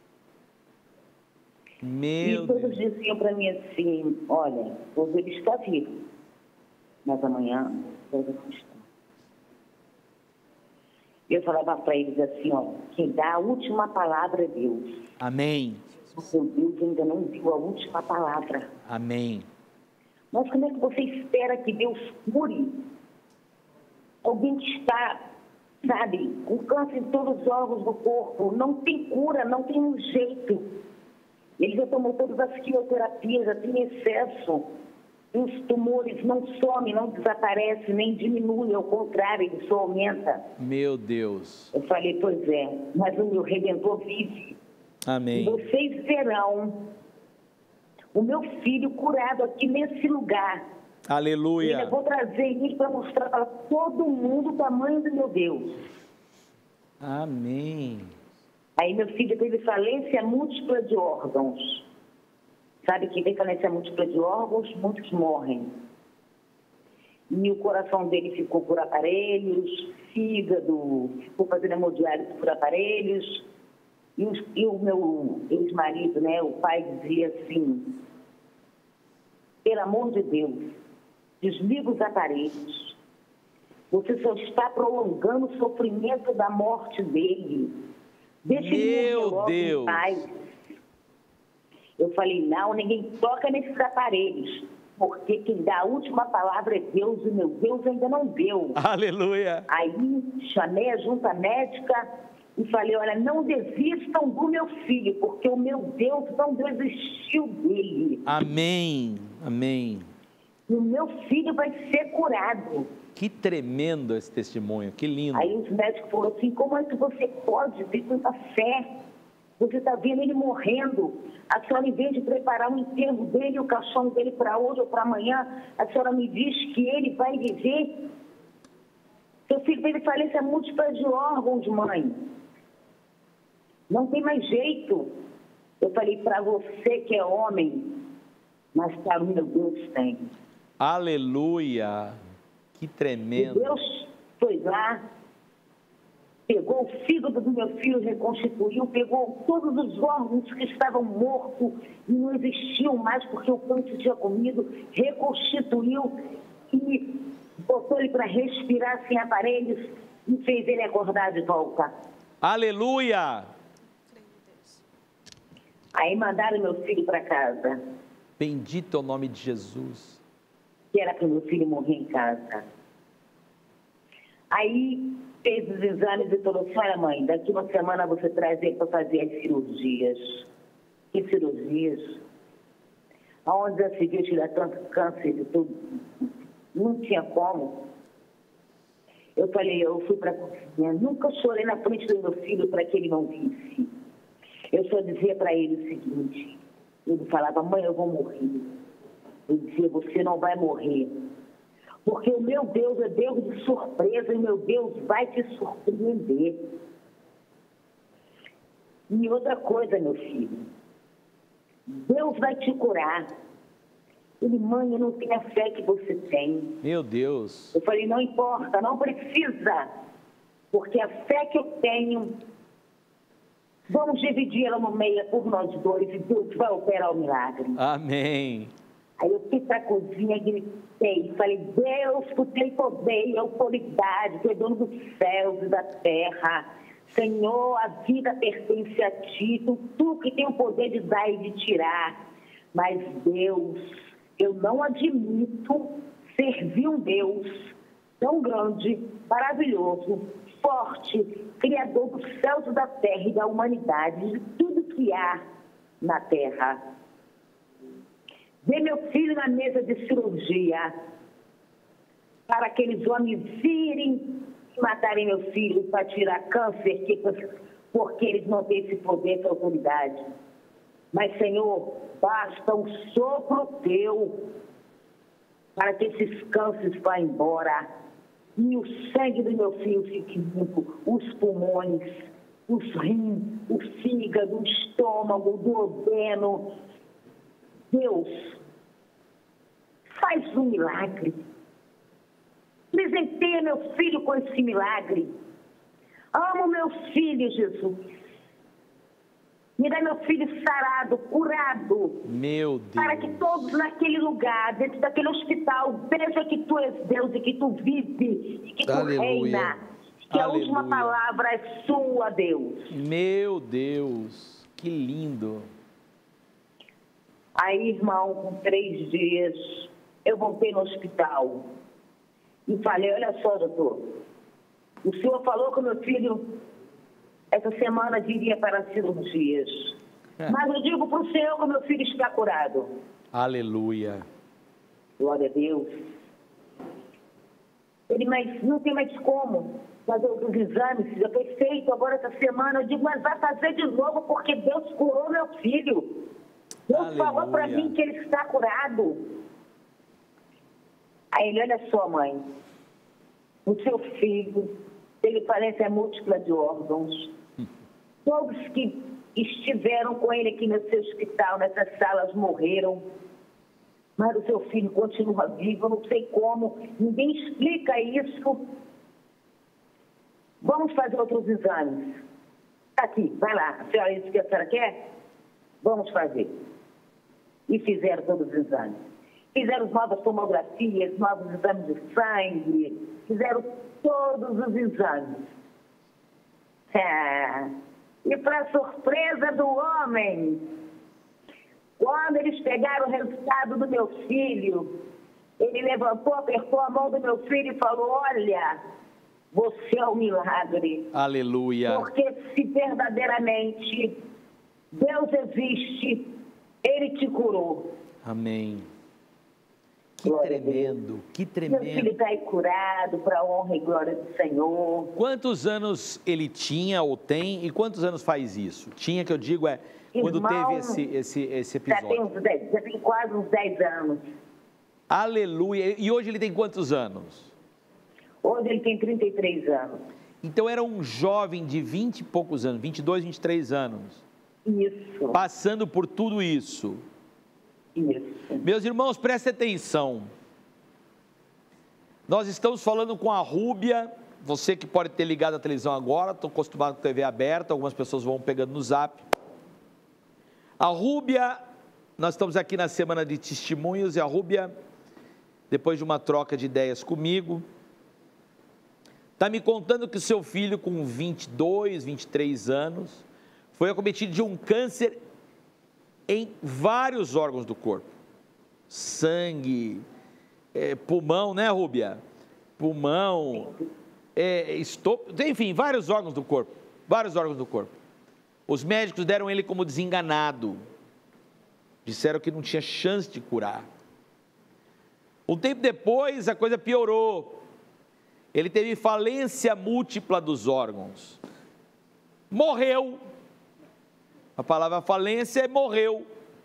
Meu e todos diziam para mim assim, olha, hoje ele está vivo, mas amanhã ele não está. Eu falava para eles assim, ó, quem dá a última palavra é Deus. Amém. O seu Deus ainda não deu a última palavra. Amém. Mas como é que você espera que Deus cure alguém que está, sabe, com câncer em todos os órgãos do corpo? Não tem cura, não tem um jeito. Ele já tomou todas as quimioterapias, já tem excesso. Os tumores não somem, não desaparecem, nem diminuem, ao contrário, ele só aumenta. Meu Deus. Eu falei, pois é, mas o meu Redentor vive. Amém. E vocês verão o meu filho curado aqui nesse lugar. Aleluia. E eu vou trazer ele para mostrar para todo mundo o tamanho do meu Deus. Amém. Aí meu filho teve falência múltipla de órgãos. Sabe que tem falência múltipla de órgãos, muitos morrem. E o coração dele ficou por aparelhos, fígado, ficou fazendo hemodiálise por aparelhos. E o meu ex-marido, né, o pai dizia assim, pelo amor de Deus, desliga os aparelhos. Você só está prolongando o sofrimento da morte dele. Deixa ele morrer logo em paz. Eu falei, não, ninguém toca nesses aparelhos, porque quem dá a última palavra é Deus, e meu Deus ainda não deu. Aleluia. Aí chamei a junta médica e falei, olha, não desistam do meu filho, porque o meu Deus não desistiu dele. Amém. Amém. E o meu filho vai ser curado. Que tremendo esse testemunho, que lindo. Aí os médicos falaram assim, como é que você pode ter tanta fé? Você está vendo ele morrendo. A senhora, em vez de preparar o enterro dele, o caixão dele para hoje ou para amanhã, a senhora me diz que ele vai viver. Seu filho teve falência múltipla de órgãos, mãe. Não tem mais jeito. Eu falei, para você que é homem, mas para o meu Deus tem. Aleluia. Que tremendo. E Deus foi lá, pegou o fígado do meu filho, reconstituiu, pegou todos os órgãos que estavam mortos e não existiam mais porque o câncer tinha comido, reconstituiu e botou ele para respirar sem aparelhos e fez ele acordar de volta. Aleluia! Aí mandaram meu filho para casa. Bendito é o nome de Jesus. Que era para o meu filho morrer em casa. Aí fez os exames e falou assim, olha mãe, daqui uma semana você traz ele para fazer as cirurgias. Que cirurgias? Aonde já se viu tirar tanto câncer de tudo? Não tinha como. Eu falei, eu fui para a cozinha, nunca chorei na frente do meu filho para que ele não visse. Eu só dizia para ele o seguinte, ele falava, mãe, eu vou morrer. Eu dizia, você não vai morrer. Porque o meu Deus é Deus de surpresa e meu Deus vai te surpreender. E outra coisa, meu filho, Deus vai te curar. Ele, mãe, eu não tenho a fé que você tem. Meu Deus. Eu falei, não importa, não precisa. Porque a fé que eu tenho, vamos dividir ela no meio por nós dois e Deus vai operar o milagre. Amém. Aí eu fui para a cozinha e gritei, falei, Deus, tu tem poder e autoridade, tu é dono dos céus e da terra. Senhor, a vida pertence a ti, tu que tem o poder de dar e de tirar. Mas Deus, eu não admito servir um Deus tão grande, maravilhoso, forte, criador dos céus e da terra e da humanidade, de tudo que há na terra. Dê meu filho na mesa de cirurgia para aqueles homens virem e matarem meu filho para tirar câncer, porque eles não têm esse poder, essa autoridade. Mas, Senhor, basta um sopro teu para que esses cânceres vá embora e o sangue do meu filho fique limpo, os pulmões, os rins, o fígado, o estômago, o duodeno. Deus, faz um milagre. Presenteia meu filho com esse milagre. Amo meu filho, Jesus. Me dá meu filho sarado, curado. Meu Deus. Para que todos naquele lugar, dentro daquele hospital, vejam que tu és Deus e que tu vive e que tu reina. Que Aleluia. a última palavra é sua, Deus. Meu Deus, que lindo. Aí, irmão, com 3 dias, eu voltei no hospital e falei, olha só, doutor, o senhor falou que o meu filho, essa semana, viria para cirurgias. Mas eu digo para o senhor que o meu filho está curado. Aleluia. Glória a Deus. Ele, mas não tem mais como fazer outros exames, já foi feito agora essa semana. Eu digo, mas vai fazer de novo, porque Deus curou meu filho. Deus Aleluia. falou para mim que ele está curado. Aí ele, olha só, mãe, o seu filho, ele parece múltipla de órgãos. Todos que estiveram com ele aqui nesse hospital, nessas salas, morreram. Mas o seu filho continua vivo, eu não sei como, ninguém explica isso. Vamos fazer outros exames. Tá aqui, vai lá. A senhora disse que a senhora quer? Vamos fazer. E fizeram todos os exames. Fizeram novas tomografias, novos exames de sangue, fizeram todos os exames. E para surpresa do homem, quando eles pegaram o resultado do meu filho, ele levantou, apertou a mão do meu filho e falou, olha, você é um milagre. Aleluia. Porque se verdadeiramente Deus existe, Ele te curou. Amém. Que Glória a tremendo, que Meu tremendo. filho está aí curado para a honra e glória do Senhor. Quantos anos ele tinha ou tem e quantos anos faz isso? Tinha, que eu digo, quando Irmão, teve esse Já tem, episódio. já tem quase uns 10 anos. Aleluia. E hoje ele tem quantos anos? Hoje ele tem 33 anos. Então era um jovem de 20 e poucos anos, 22, 23 anos, Isso, passando por tudo isso. isso. Meus irmãos, prestem atenção. Nós estamos falando com a Rúbia, você que pode ter ligado a televisão agora, estou acostumado com a TV aberta, algumas pessoas vão pegando no zap. A Rúbia, nós estamos aqui na semana de testemunhos, e a Rúbia, depois de uma troca de ideias comigo, está me contando que o seu filho, com 22, 23 anos, foi acometido de um câncer em vários órgãos do corpo. Sangue, pulmão, né, Rúbia? Pulmão, estômago, enfim, vários órgãos do corpo. Vários órgãos do corpo. Os médicos deram ele como desenganado. Disseram que não tinha chance de curar. Um tempo depois, a coisa piorou. Ele teve falência múltipla dos órgãos. Morreu. A palavra falência é morreu.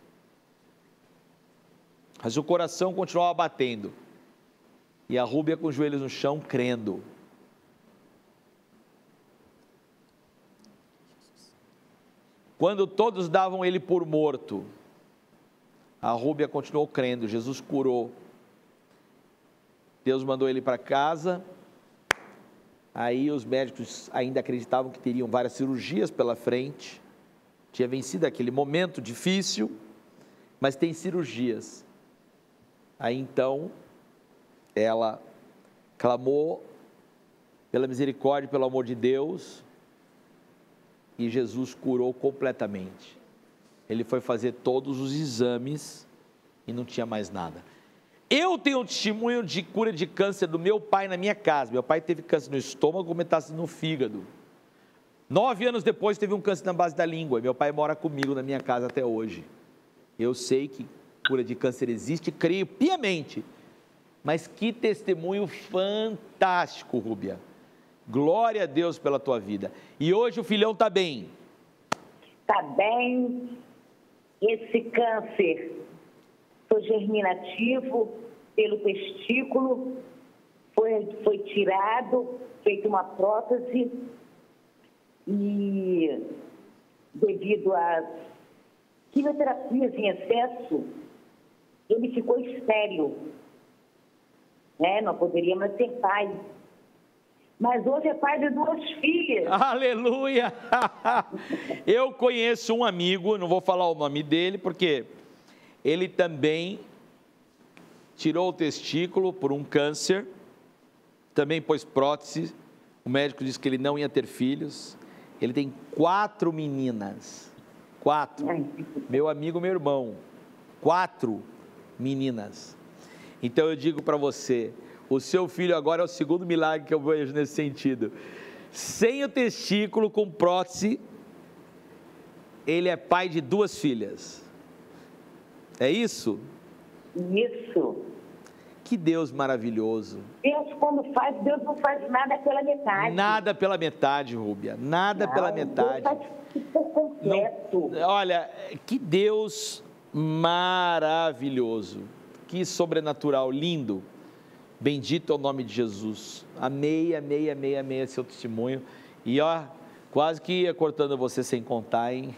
Mas o coração continuava batendo. E a Rúbia com os joelhos no chão, crendo. Quando todos davam ele por morto, a Rúbia continuou crendo. Jesus curou. Deus mandou ele para casa. Aí os médicos ainda acreditavam que teriam várias cirurgias pela frente. Tinha vencido aquele momento difícil, mas tem cirurgias. Aí então, ela clamou pela misericórdia e pelo amor de Deus, e Jesus curou completamente. Ele foi fazer todos os exames e não tinha mais nada. Eu tenho um testemunho de cura de câncer do meu pai na minha casa. Meu pai teve câncer no estômago, metástase no fígado. 9 anos depois teve um câncer na base da língua. Meu pai mora comigo na minha casa até hoje. Eu sei que cura de câncer existe, creio piamente. Mas que testemunho fantástico, Rúbia. Glória a Deus pela tua vida. E hoje o filhão está bem. Está bem. Esse câncer foi germinativo pelo testículo, foi tirado, feita uma prótese, e devido às quimioterapias em excesso, ele ficou estéril, né? Não poderia mais ser pai. Mas hoje é pai de 2 filhas. Aleluia! Eu conheço um amigo, não vou falar o nome dele, porque ele também tirou o testículo por um câncer, também pôs prótese, O médico disse que ele não ia ter filhos. Ele tem 4 meninas. 4. Meu amigo, meu irmão. 4 meninas. Então eu digo para você, o seu filho agora é o segundo milagre que eu vejo nesse sentido. Sem o testículo, com prótese, ele é pai de 2 filhas. É isso? Isso. Que Deus maravilhoso. Deus, quando faz, Deus não faz nada pela metade. Nada pela metade, Rúbia. Nada pela metade. Deus faz por completo. Não, olha, que Deus maravilhoso. Que sobrenatural, lindo. Bendito é o nome de Jesus. Amei, amei, amei, amei esse seu testemunho. E ó, quase que ia cortando você sem contar, hein?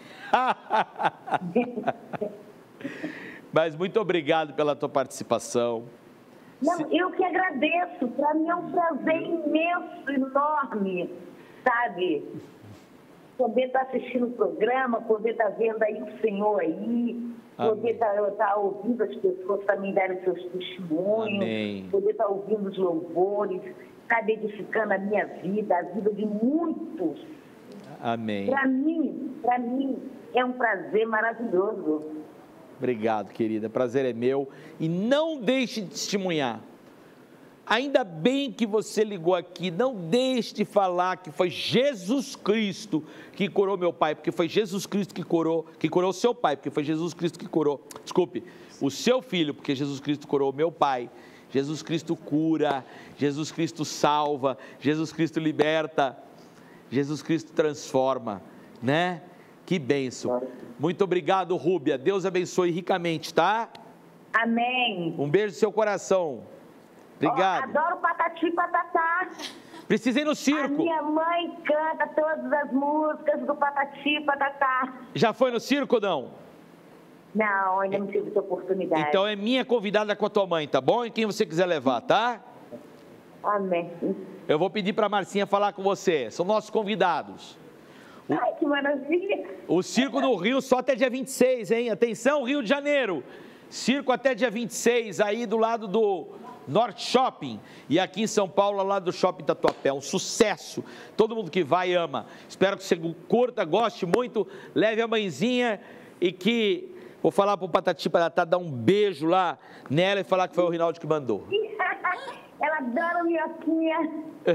Mas muito obrigado pela tua participação. Não, eu que agradeço. Para mim é um prazer imenso, enorme, sabe? Poder estar assistindo o programa, poder estar vendo aí o Senhor aí, poder estar ouvindo as pessoas também darem seus testemunhos, Amém. Poder estar ouvindo os louvores, estar edificando a minha vida, a vida de muitos. Amém. Para mim é um prazer maravilhoso. Obrigado, querida. Prazer é meu. E não deixe de testemunhar. Ainda bem que você ligou aqui. Não deixe de falar que foi Jesus Cristo que curou meu pai, porque foi Jesus Cristo que curou o seu pai, porque foi Jesus Cristo que curou, desculpe, o seu filho, porque Jesus Cristo curou o meu pai. Jesus Cristo cura, Jesus Cristo salva, Jesus Cristo liberta, Jesus Cristo transforma, né? Que bênção. Muito obrigado, Rúbia. Deus abençoe ricamente, tá? Amém. Um beijo no seu coração. Obrigado. Adoro Patati e Patatá. Precisa ir no circo. A minha mãe canta todas as músicas do Patati e Patatá. Já foi no circo ou não? Não, ainda não tive essa oportunidade. Então é minha convidada com a tua mãe, tá bom? E quem você quiser levar, tá? Amém. Eu vou pedir para a Marcinha falar com você. São nossos convidados. Ai, que maravilha. O circo no Rio só até dia 26, hein? Atenção, Rio de Janeiro. Circo até dia 26, aí do lado do Norte Shopping. E aqui em São Paulo, ao lado do Shopping Tatuapé. Um sucesso. Todo mundo que vai ama. Espero que você curta, goste muito. Leve a mãezinha e que... Vou falar para o Patati Patatá dar um beijo lá nela e falar que foi o Rinaldo que mandou. Ela adora minhoquinha.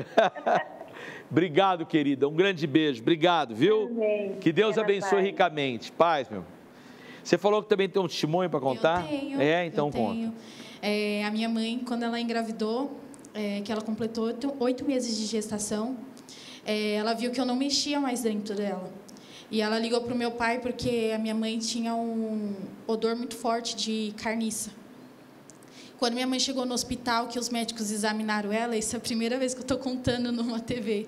Obrigado, querida. Um grande beijo. Obrigado, viu? Amém. Que Deus abençoe ricamente. Paz, meu. Você falou que também tem um testemunho para contar? Eu tenho. Então conta. A minha mãe, quando ela engravidou, que ela completou 8 meses de gestação, ela viu que eu não mexia mais dentro dela. E ela ligou para o meu pai porque a minha mãe tinha um odor muito forte de carniça. Quando minha mãe chegou no hospital, que os médicos examinaram ela, isso é a primeira vez que eu estou contando numa TV.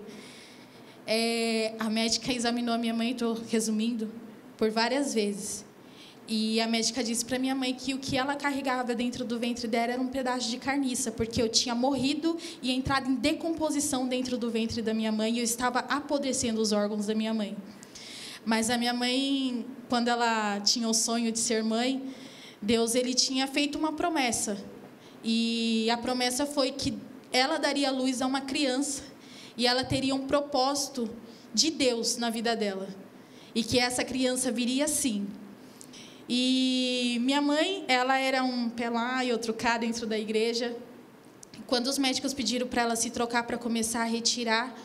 A médica examinou a minha mãe, estou resumindo, por várias vezes. E a médica disse para minha mãe que o que ela carregava dentro do ventre dela era um pedaço de carniça, porque eu tinha morrido e entrado em decomposição dentro do ventre da minha mãe e eu estava apodrecendo os órgãos da minha mãe. Mas a minha mãe, quando ela tinha o sonho de ser mãe, Deus ele tinha feito uma promessa. E a promessa foi que ela daria luz a uma criança e ela teria um propósito de Deus na vida dela. E que essa criança viria sim. E minha mãe, ela era um pé lá e outro cá dentro da igreja. Quando os médicos pediram para ela se trocar para começar a retirar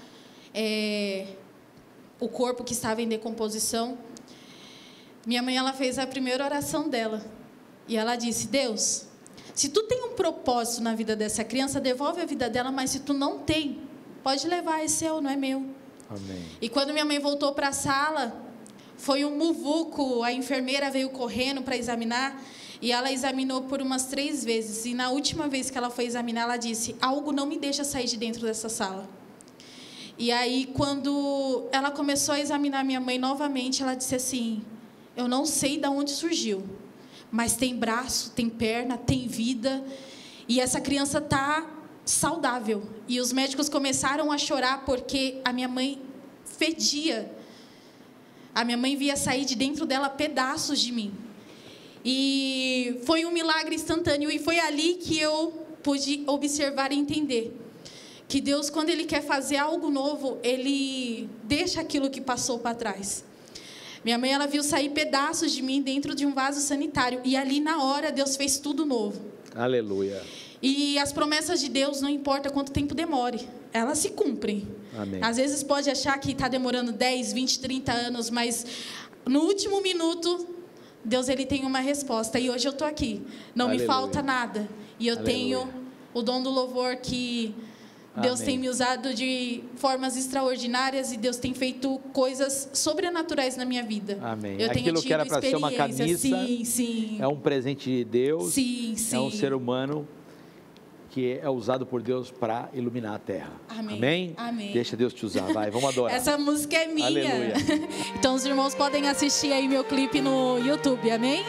o corpo que estava em decomposição, minha mãe ela fez a primeira oração dela. E ela disse: Deus, se tu tem um propósito na vida dessa criança, devolve a vida dela, mas se tu não tem, pode levar, é seu, não é meu. Amém. E quando minha mãe voltou para a sala, foi um muvuco, a enfermeira veio correndo para examinar, e ela examinou por umas 3 vezes, e na última vez que ela foi examinar, ela disse: algo não me deixa sair de dentro dessa sala. E aí, quando ela começou a examinar minha mãe novamente, ela disse assim: eu não sei de onde surgiu, mas tem braço, tem perna, tem vida, e essa criança está saudável. E os médicos começaram a chorar porque a minha mãe fedia. A minha mãe via sair de dentro dela pedaços de mim. E foi um milagre instantâneo, e foi ali que eu pude observar e entender que Deus, quando Ele quer fazer algo novo, Ele deixa aquilo que passou para trás. Minha mãe, ela viu sair pedaços de mim dentro de um vaso sanitário. E ali, na hora, Deus fez tudo novo. Aleluia. E as promessas de Deus, não importa quanto tempo demore, elas se cumprem. Amém. Às vezes pode achar que está demorando 10, 20, 30 anos, mas no último minuto, Deus, Ele tem uma resposta. E hoje eu estou aqui. Não Aleluia. me falta nada. E eu Aleluia. tenho o dom do louvor que Deus tem me usado de formas extraordinárias e Deus tem feito coisas sobrenaturais na minha vida. Amém. Eu tenho Aquilo que era para ser uma camisa, sim. é um presente de Deus, Sim. é um ser humano que é usado por Deus para iluminar a terra. Amém. Amém? Amém. Deixa Deus te usar, vai, vamos adorar. Essa música é minha. Aleluia. Então os irmãos podem assistir aí meu clipe no YouTube, amém?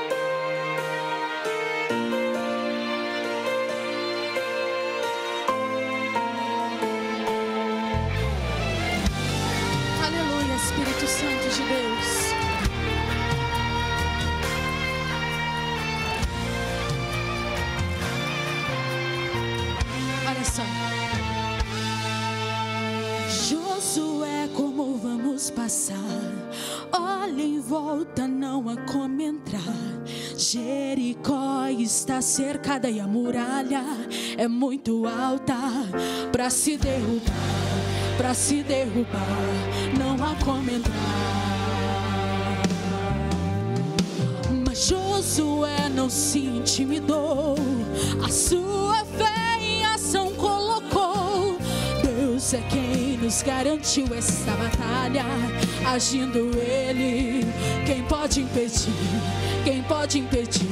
Aleluia, Espírito Santo de Deus. Olha só. Josué, como vamos passar? Olha em volta, não há como entrar. Jericó está cercada e a muralha é muito alta para se derrubar, não há como entrar. Mas Josué não se intimidou, a sua fé em ação colocou. Deus é quem nos garantiu essa batalha, agindo Ele, quem pode impedir? Quem pode impedir?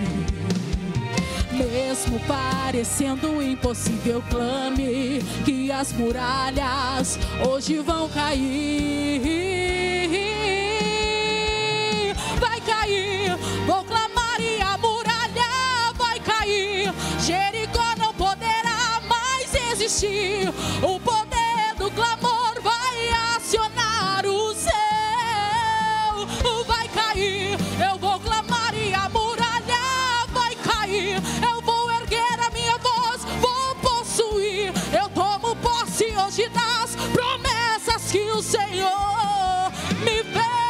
Mesmo parecendo impossível, clame que as muralhas hoje vão cair. Vai cair, vou clamar e a muralha vai cair. Jericó não poderá mais existir. O poder do clamor vai acionar o céu. Vai cair, eu vou clamar e a muralha vai cair. Eu vou erguer a minha voz, vou possuir. Eu tomo posse hoje das promessas que o Senhor me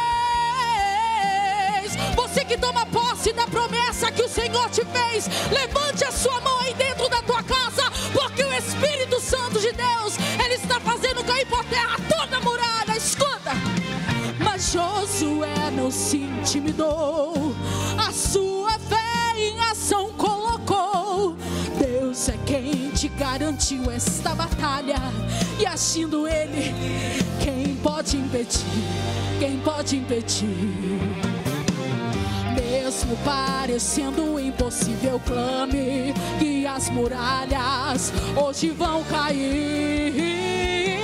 fez. Você que toma posse da promessa que o Senhor te fez, levante a sua mão aí dentro da tua casa, porque o Espírito Santo de Deus, Ele está fazendo cair por terra toda a muralha. Escuta! Mas Josué não se intimidou, a sua fé em ação colocou. Deus é quem te garantiu esta batalha, e agindo Ele, quem pode impedir? Quem pode impedir? Mesmo parecendo impossível, clame que as muralhas hoje vão cair.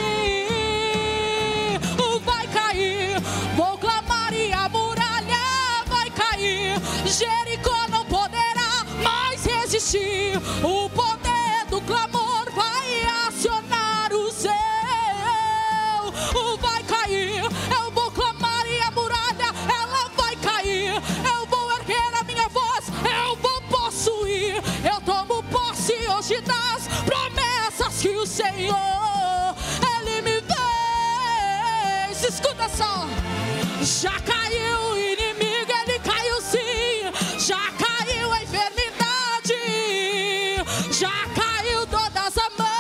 Vai cair, vou clamar e a muralha vai cair. Jericó não poderá mais resistir. O poder do clamor vai acionar o céu. Vai cair, eu vou clamar e a muralha ela vai cair. Eu vou erguer a minha voz, eu vou possuir. Eu tomo posse hoje das promessas que o Senhor, Ele me fez. Escuta só. Já caiu o inimigo, ele caiu sim. Já caiu a enfermidade, já caiu todas as mãos.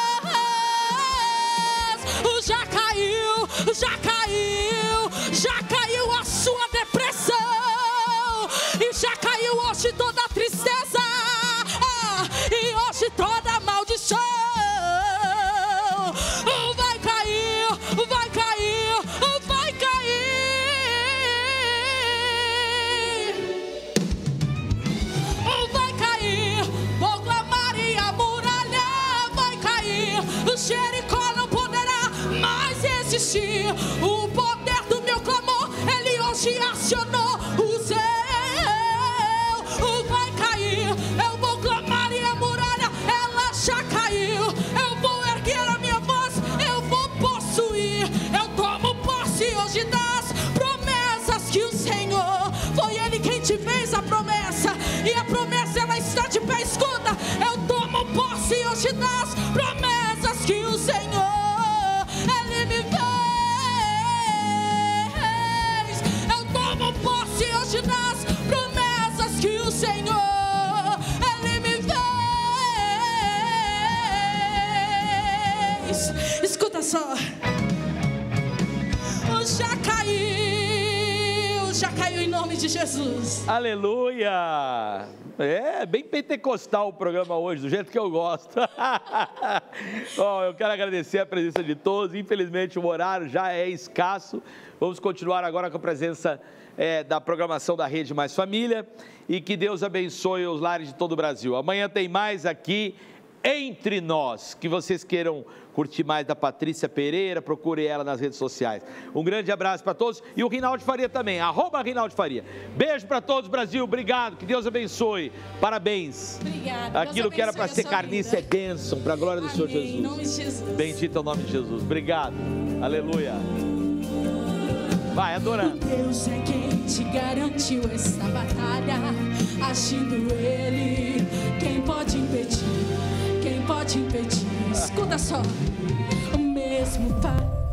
Já caiu, já caiu, já caiu a sua depressão. E já caiu hoje toda a tristeza, e hoje toda a maldição. Vai cair, vai cair, vai cair. Vai cair, vou clamar e a muralha vai cair. Jericó não poderá mais existir. O poder do meu clamor, Ele hoje acionou o céu. Vai cair, eu vou clamar e a muralha ela já caiu. Eu vou erguer a minha voz, eu vou possuir. Eu tomo posse hoje das promessas que o Senhor, foi Ele quem te fez a promessa, e a promessa ela está de pé. Escuta, eu tomo posse hoje das promessas que o só. Já caiu em nome de Jesus. Aleluia! É bem pentecostal o programa hoje, do jeito que eu gosto. Bom, eu quero agradecer a presença de todos. Infelizmente o horário já é escasso. Vamos continuar agora com a presença da programação da Rede Mais Família. E que Deus abençoe os lares de todo o Brasil. Amanhã tem mais aqui Entre Nós. Que vocês queiram curtir mais da Patrícia Pereira, procure ela nas redes sociais. Um grande abraço para todos e o Rinaldo Faria também, @Rinaldo Faria. Beijo para todos, Brasil, obrigado, que Deus abençoe, parabéns. Obrigada. Aquilo que era para ser carniça é bênção, para a glória do Senhor Jesus. Em nome de Jesus. Bendito é o nome de Jesus, obrigado, aleluia. Vai, adorando. Deus é quem te garantiu esta batalha, agindo Ele, quem pode impedir? Quem pode impedir? Escuta só, o mesmo Pai